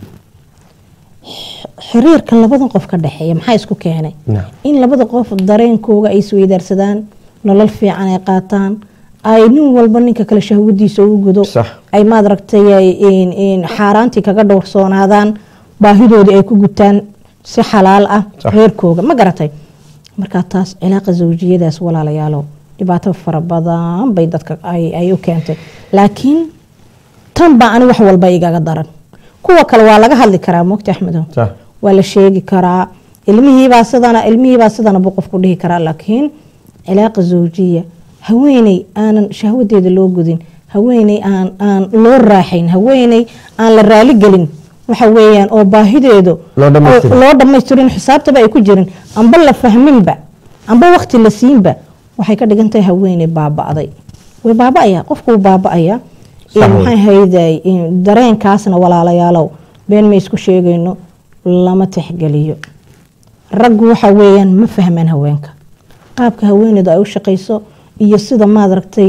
xiriirka labada qof ka dhexeeya maxaa isku keenay in labada qof dareenkooga ay isweydaarsadaan nolol fiican ay qaataan ay nin walba ninka kale shahwadiisa u gudo ay maad aragtay xaaraantii kaga dhowrsoonaadaan baahidoodii ay ku gutaan si xalaal ah reerkooga ma garatay markaa taas cilaaqa zawjiyadaas walaalayaalow dhibaato fara badan bay dadka ay u keentay laakiin tan baa ani wax walba igaga daran kuwa kale waa laga hadli karaa moogta axmedo waa la sheegi karaa ilmihiibaa sidana ilmihiibaa sidana buu qofku dhihi karaa laakiin cilaaqa zawjiya haweeney aanan shahwadeeda loo gudin haweeney aan aan loo raaxayn haweeney aan la raali gelin waxa weeyaan oo baahideedu loo dhamaystirin xisaabtaba ay ku jirin amba la fahminba amba waqti la siinba waxay ka dhigan tahay haweeney baaba'day way baaba'aya qofku baaba'aya maxay hayday dareenkaasna walaalayaalow been ma isku sheegayno lama tixgeliyo raggu waxa weeyaan ma fahmaan haweenka qaabka haweeneydu ay u shaqayso iyo sida maad aragtay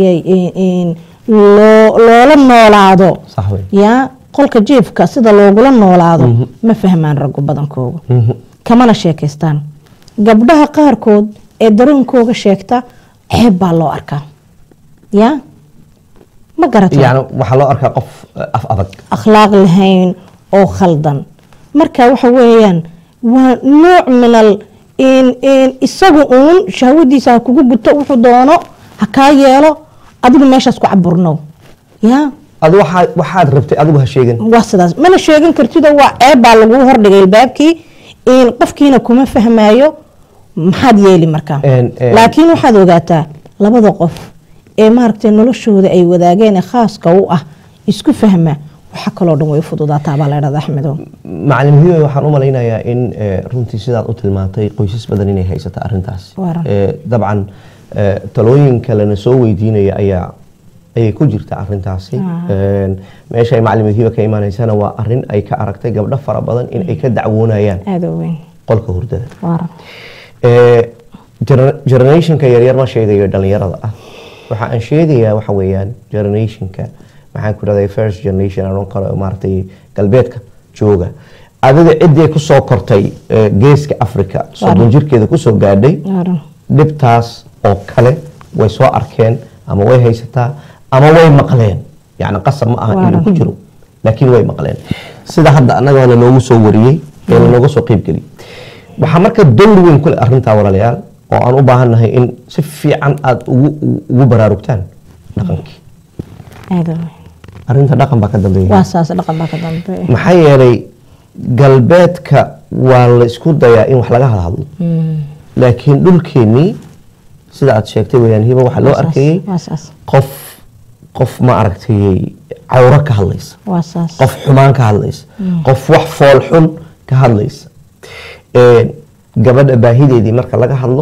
loola noolaado yaa qolka jiifka sida loogula noolaado ma fahmaan raggu badankooga kamana sheekaystaan gabdhaha qaarkood ee dareenkooga sheegta ceeb baa loo arkaa yaa ma garatay yani waxaa loo arkaa qof af adag akhlaaq lahayn oo khaldan marka waxa weeyaan waa nooc minal isagu uun shahwadiisa ha kugu guto wuxuu doono ha kaa yeelo adigu meeshaas ku caburnow yaa adu waxaad rabtay adigu ha sheegin waa sidaas mana sheegin kartidoo waa ceeb baa lagu hordhigay albaabkii qofkiina kuma fahmaayo maxaad yeeli markaa laakiin waxaad ogaataa labada qof ee maaragtay noloshooda ay wadaageen khaaska u ah isku fahma waxa kaloo dhan way fududaataa baa la yidhahdaa axmedo macalin hiyo waxaan u malaynayaa in runtii sidaad u tilmaantay qoysas badan inay haysato arrintaas dabcan talooyinka lana soo weydiinaya ayaa ayay ku jirta arrintaasi meesha ay macalin hiyo ka imaanaysana waa arrin ay ka aragtay gabdho fara badan in ay ka dacwoonayaan aada u weyn qolka hurdada generationka yaryar ma sheegayo dhalinyarada ah waxa aan sheegayaa waxa weeyaan generationka maxaan ku dhahday first generation aan karo maartay galbeedka jooga adiga cidii ku soo kortay geeska Afrika soddon jirkeeda ku soo gaadhay dhibtaas oo kale way soo arkeen ama way haysataa ama way maqleen yani qasab ma aha inuu ku jiro laakiin way maqleen sida hadda anaga loogu soo wariyay ee looga soo qayb galiyay waxa marka dowr weyn ku leh arrinta walaalayaal oo aan u baahanahay in si fiican aad ugu ugu baraarugtaan dhaqankii aada arrinta dhaqan baa ka dambeeya waa saas dhaqan baa ka dambeeya maxaa yeelay galbeedka waa la isku dayaa in wax laga hadlo laakiin dhulkeenii sida aad sheegtay weeyaan hiba waxa loo arkayay qof qof ma aragtay cawro ka hadlaysa waa saas qof xumaan ka hadlaysa qof wax fool xun ka hadlaysa ee gabadha baahideedii marka laga hadlo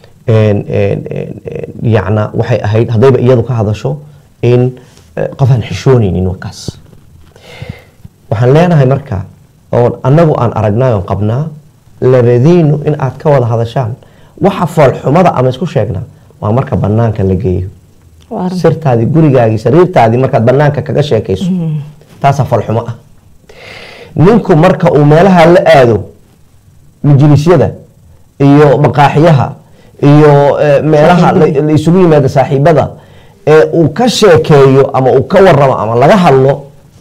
yacna waxay ahayd haddayba iyadu ka hadasho in qofaan xishoonaynin wakaas waxaan leenahay marka oo annagu aan aragnay oon qabnaa labadiinu in aad ka wada hadashaan waxa foolxumada ama isku sheegnaa waa marka banaanka la geeyo sirtaadii gurigaagii sariirtaadii markaad banaanka kaga sheekayso taasaa foolxumo ah ninku marka uu meelaha la aado majlisyada iyo maqaaxiyaha iyo meelaha la isugu yimaado saaxiibada ee uu ka sheekeeyo ama uu ka waramo ama laga hadlo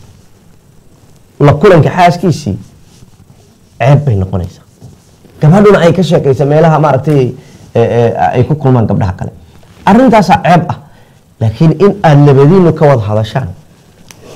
la kulanka xaaskiisii ceeb bay noqonaysaa gabadhuna ay ka sheekaysa meelaha maaragtay ay ku kulmaan gabdhaha kale arrintaasaa ceeb ah laakiin in aad labadiinu ka wada hadashaan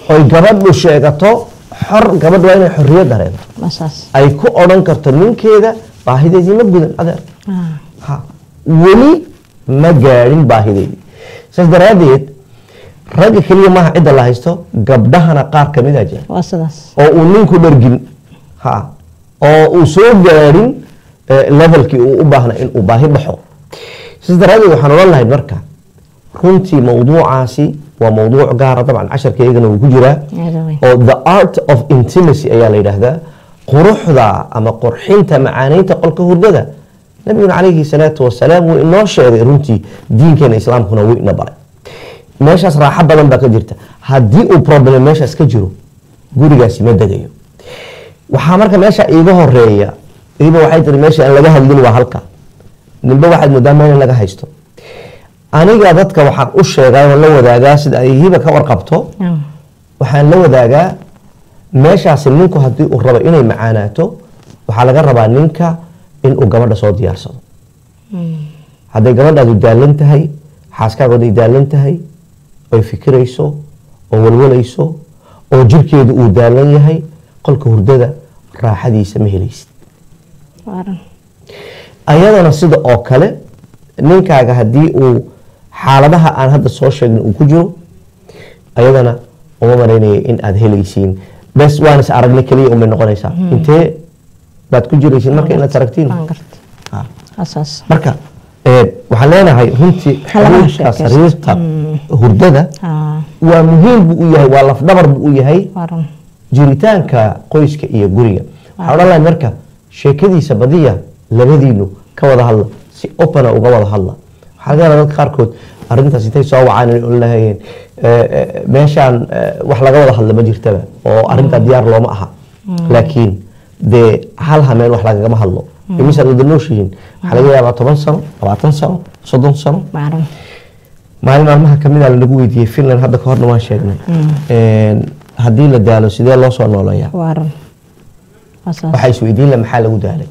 oy gabadhu sheegato xor gabadhu waa inay xorriyad dareento masaas ay ku odhan karto ninkeeda baahideedii ma gudan adeer ha weli ma gaadhin baahideedii saas daraaddeed ragga keliya maaha cidda la haysto gabdhahana qaar ka mid a jira waa sidaas oo uu ninku dhargin ha oo uu soo gaadhin levelkii uu u baahna in uu baahi baxo saas daraaddeed waxaan odhan lahayd marka runtii mawduucaasi waa mawduuc gaara dabcan casharkeygana wuu ku jiraa oo the art of intimacy ayaa la yidhaahdaa quruxda ama qurxinta macaanaynta qolka hurdada nabiguna calayhi salaatu wasalaam wuu inoo sheegay runtii diinkeena islaamkuna wuu ina baray meeshaas raaxo badan baa ka jirta haddii uu problem meeshaas ka jiro gurigaasi ma degayo waxaa marka meesha iiga horeeya iiba waxay tiri meesha aan laga hadlin waa halka ninba waxaad moodaa meel in laga haysto aniga dadka waxaan u sheegaa waan la wadaagaa sida ay hiba ka warqabto waxaan la wadaagaa meeshaasi ninku haddii uu rabo inay macaanaato waxaa laga rabaa ninka inuu gabadha soo diyaarsado hadday gabadhaadu daalan tahay xaaskaagood ay daalan tahay oy fikirayso oo walwalayso oo jirkeedu uu daalan yahay qolka hurdada raaxadiisa ma helaysid ayadana sida oo kale ninkaaga haddii uu xaaladaha aan hadda soo sheegin uu ku jiro ayadana uma maraynaya in aad helaysiin bes waan is aragnay keliya umay noqonaysaa intee baad ku jiraysiin marka inaad aragtiin marka waxaan leenahay runtii xiriirka sariirta hurdada waa muhiim buu u yahay waa lafdhabar buu u yahay jiritaanka qoyska iyo guriga waxaan odhan lahay marka sheekadiisa badiya labadiinu ka wada hadla si opena uga wada hadla waxaa laga yaabaa dadka qaarkood arrintaas intay soo wacaan inay oran lahayeen meeshaan wax laga wada hadla ma jirtaba oo arrintaa diyaar looma aha laakiin dee hal hameen wax lagagama hadlo imisaad wada nooshihiin waxaa laga yaabaa toban sano labaatan sano soddon sano maalin maalmaha kamid a lanagu weydiiyey finland hadda ka horna waan sheegnay haddii la daalo sidee loo soo nooleeyaa waxaa isweydiin la maxaa lagu daalay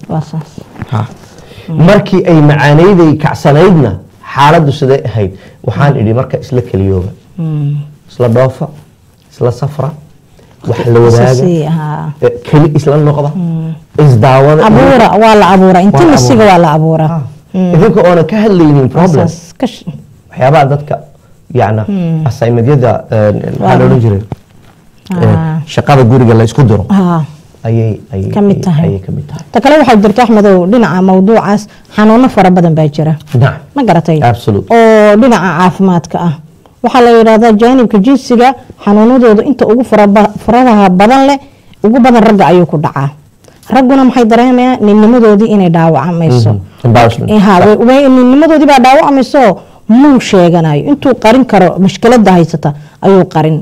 markii ay macaanayday kacsanaydna xaaladdu siday ahayd waxaan idhi marka isla keliyooba isla dhoofa isla safra wax la wadaaga keli isla noqda isdaawada abuura waa la abuura intimasiga waa la abuura idinka oonan ka hadlaynin problem waxyaabaha dadka yacna assignmentyada maxaa la odhan jiray shaqada guriga la isku diro ayay kamid tahay ta kale waxaa jirta axmedow dhinaca mawduucaas xanuuno fara badan baa jira ma garatay oo dhinaca caafimaadka ah waxaa la yidhahdaa jaanibka jinsiga xanuunadooda inta ugu faraha badan leh ugu badan ragga ayuu ku dhacaa ragguna maxay dareemayaan ninnimadoodii inay dhaawacamayso ninnimadoodii baa dhaawacamayso muu sheeganayo intuu qarin karo mushkilada haysata ayuu qarin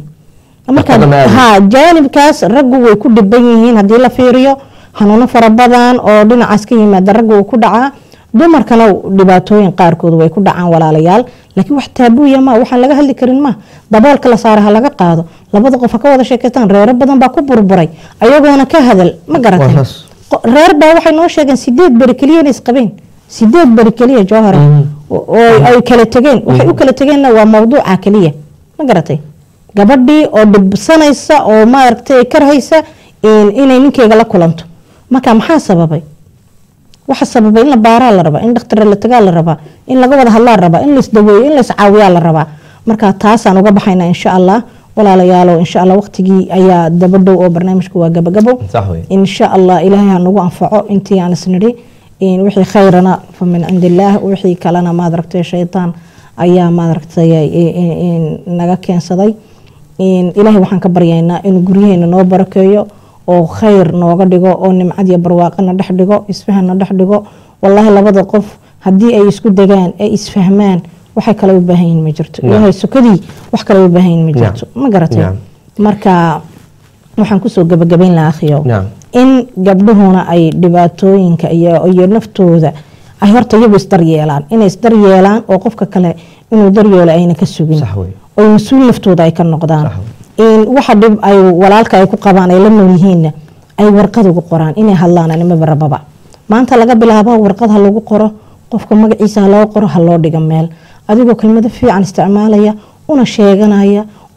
ha jaanibkaas raggu way ku dhiban yihiin haddii la fiiriyo xanuuno fara badan oo dhinacaas ka yimaada raggu uu ku dhacaa dumarkana dhibaatooyin qaarkood way ku dhacaan walaalayaal laakiin wax taabuuya ma waxaan laga hadli karin ma daboolka la saara ha laga qaado labada qof ha ka wada sheekaystaan reero badan baa ku burburay ayagoona ka hadal ma garatay reer baa waxay noo sheegeen sideed beri keliya inay isqabeen sideed beri keliya jawhara oo ay kala tageen waxay u kala tageenna waa mawduuca keliya ma garatay gabadhii oo dhibsanaysa oo maaragtay karhaysa inay ninkeyga la kulanto marka maxaa sababay waxa sababay in la baaraa la rabaa in dhakhtar la tagaa la rabaa in laga wada hadlaa la rabaa in la isdaweeyo in la iscaawiyaa la rabaa marka taasaan uga baxaynaa insha allah walaalayaalo insha allah waqtigii ayaa dabadhow oo barnaamijku waa gabagabo insha allah ilaahay ha nagu anfaco intii aan isnidhi wixii khayrana fa min cindi illaah wixii kalena maadaragtay shaytaan ayaa maadaragtay naga keensaday ilaahay waxaan ka baryaynaa inuu guryaheena noo barakeeyo oo khayr nooga dhigo oo nimcad iyo barwaaqana dhex dhigo isfahana dhex dhigo wallaahi labada qof haddii ay isku degaan ay isfahmaan waxay kale u baahan yihiin ma jirto ilaahay sokadii wax kale u baahan yihiin ma jirto ma garatay marka waxaan kusoo gabagabayn lahaa akhiyo in gabdhuhuna ay dhibaatooyinka iyo iyo naftooda ay horta iyagu isdaryeelaan inay isdaryeelaan oo qofka kale inuu daryeelo ayna ka sugin oo mas-uul naftooda ay ka noqdaan waxa dhib ay walaalka ay ku qabaan ay la nool yihiinna ay warqad ugu qoraan inay hadlaan animaba rababa maanta laga bilaabo warqad ha lagu qoro qofka magaciisa ha loo qoro ha loo dhiga meel adigoo kelmado fiican isticmaalaya una sheeganaya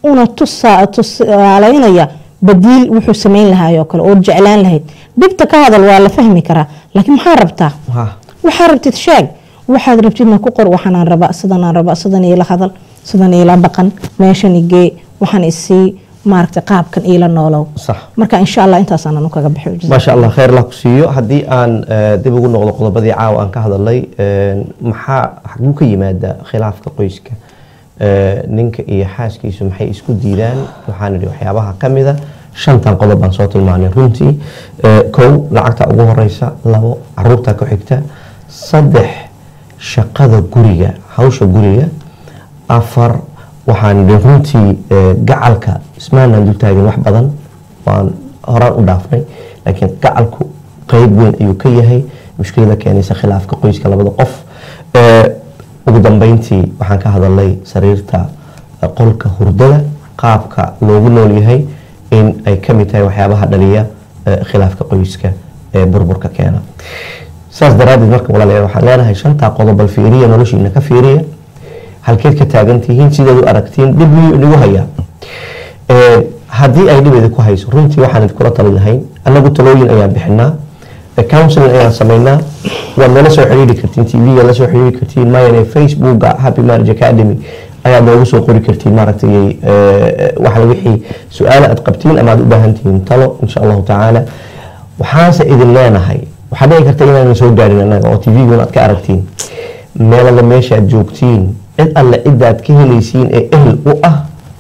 una tusaa tusaaleynaya badiil wuxuu sameyn lahaa oo kale oo jeclaan lahayd dhibta ka hadal waa la fahmi karaa laakiin maxaa rabtaa waxaa rabtid sheeg waxaad rabtid ma ku qor waxaan rabaa sidan aan rabaa sidan ila hadal sidan ila dhaqan meeshan igee waxaan isii maaragtay qaabkan ila noolow marka insha Allah intaas aan kaga bixiyo ma sha Allah khayr la ku siiyo hadii aan dib ugu noqdo qodobadii caaw aan ka hadalay maxaa xaqu ka yimaada khilaafka qoyska ninka iyo xaaskiisu maxay isku diidaan waxaan idhi waxyaabaha kamida shantan qodob aan soo tilmaanay runtii kow lacagta ugu horeysa labo caruurta ku xigta saddex shaqada guriga hawsha guriga afar waxaan idhi runtii gacalka ismaanaan dul taagin wax badan waan horaan u dhaafnay laakiin gacalku qayb weyn ayuu ka yahay mushkilada keenaysa khilaafka qoyska labada qof ugu dambeyntii waxaan ka hadalnay sariirta qolka hurdada qaabka loogu nool yahay in ay ka mid tahay waxyaabaha dhaliya khilaafka qoyska ee burburka keena saas daraadeed marka walaalayaal waxaan leenahay shantaa qodob bal fiiriya noloshiina ka fiiriya halkeed ka taagan tihiin sideed u aragtiin dib idigu hayaa haddii ay dhibeeda ku hayso runtii waxaan idinkula talin lahayn annagu talooyin ayaan bixinaa counseling ayaan sameynaa waad nala soo xiriiri kartiin tv-ga la soo xiriiri kartiin mayane facebooka happy marriage academy ayaad noogu soo qori kartiin maaragtay waxa wixii su-aalo aad qabtiin ama aad u baahan tihiin talo insha allahu tacaala waxaanse idin leenahay waxaa dhici karta inaanan soo gaarin annaga oo tv-gun aad ka aragtiin meelala meesha aad joogtiin cid alle cidaad ka helaysiin ee ehel u ah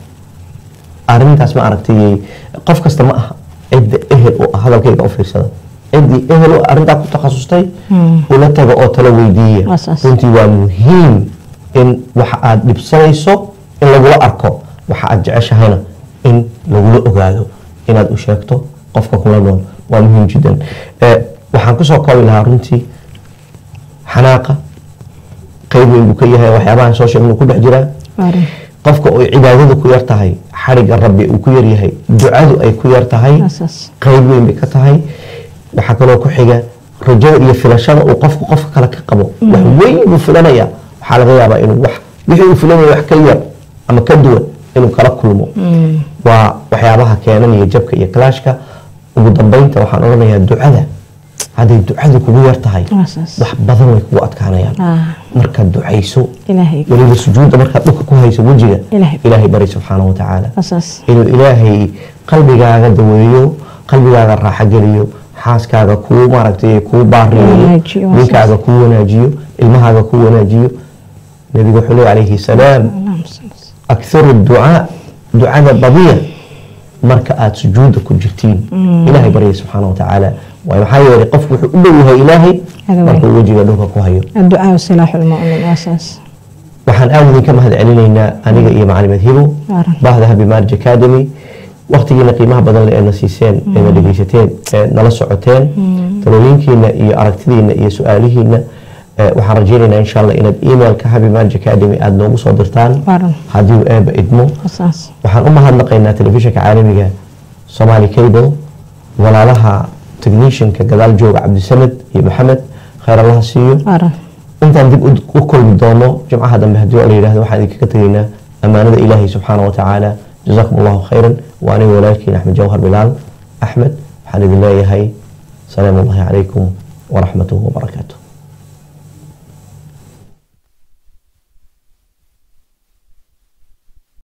arintaas ma aragtay qof kasta ma aha cidda ehel u ah hadalkayga u fiirsada ciddii ehel u arintaa ku takhasustay ula taga oo talo weydiiya runtii waa muhiim in waxa aad dhibsanayso in lagula arko waxa aad jeceshahayna in lagula ogaado inaad u sheegto qofka kula nool waa muhiim jiddan waxaan kusoo koobi lahaa runtii xanaaqa qayb weyn buu ka yahay waxyaabahan soo sheegnu ku dhex jiraa qofka oo cibaadadu ku yar tahay xariga rabbi uu ku yar yahay ducadu ay ku yar tahay qayb weyn bay ka tahay waxaa kaloo ku xiga rajada iyo filashada uu qofku qofka kale ka qabo wax weyn buu filanaya waxaa laga yaabaa inuu wax wixii uu filanaya wax ka yar ama ka duwan inuu kala kulmo waa waxyaabaha keenan iyo jabka iyo clashka ugu dambeynta waxaan odhanayaa ducada hadday ducadu kugu yar tahay wax badan way kugu adkaanayaan markaad ducayso weliba sujuudda markaad dhulka ku hayso wejiga ilaahay bari subxaanahu watacaala inuu ilaahay qalbigaaga daweeyo qalbigaaga raaxo geliyo xaaskaaga kuu maaragtay kuu baariyeeyo ninkaaga kuu wanaajiyo ilmahaaga kuu wanaajiyo nabigu wuxuu leeyahay calayhi salaam aktharu ducaa ducada badiya marka aad sujuudda ku jirtiin ilaahay barya subxaanahu watacaala waxaa yeelay qofku wuxuu u dhow yahay ilaahay markuu wejiga dhulka ku hayo adducaa silaaxu lmu'min waasaas waxaan aad idinka mahad celinaynaa aniga iyo macalimed hibo bahda happy marriage academy waqtigiina qiimaha badan le eena siiseen eena dhegeysateen nala socoteen talooyinkiina iyo aragtidiina iyo su-aalihiina waxaan rajeynaynaa insha allah inaad emailka happy marriage academy aada noogu soo dirtaan haddii uu eeba idmo waxaan u mahadnaqaynaa telefishinka caalamiga somali cable walaalaha technicianka gadaal jooga cabdisamed iyo maxamed khayr allaha siiyo intaan dib u kulmi doono jimcaha dambe haddii la yidhahdo waxaan idinkaga tegaynaa ammaanada ilaahay subxaana watacaala jazakum allahu khayran wa aniga walaalkiin axmed jawhar bilaal axmed waxaan idin leeyahay salaamu allahi calaykum waraxmatuhu wabarakaatuh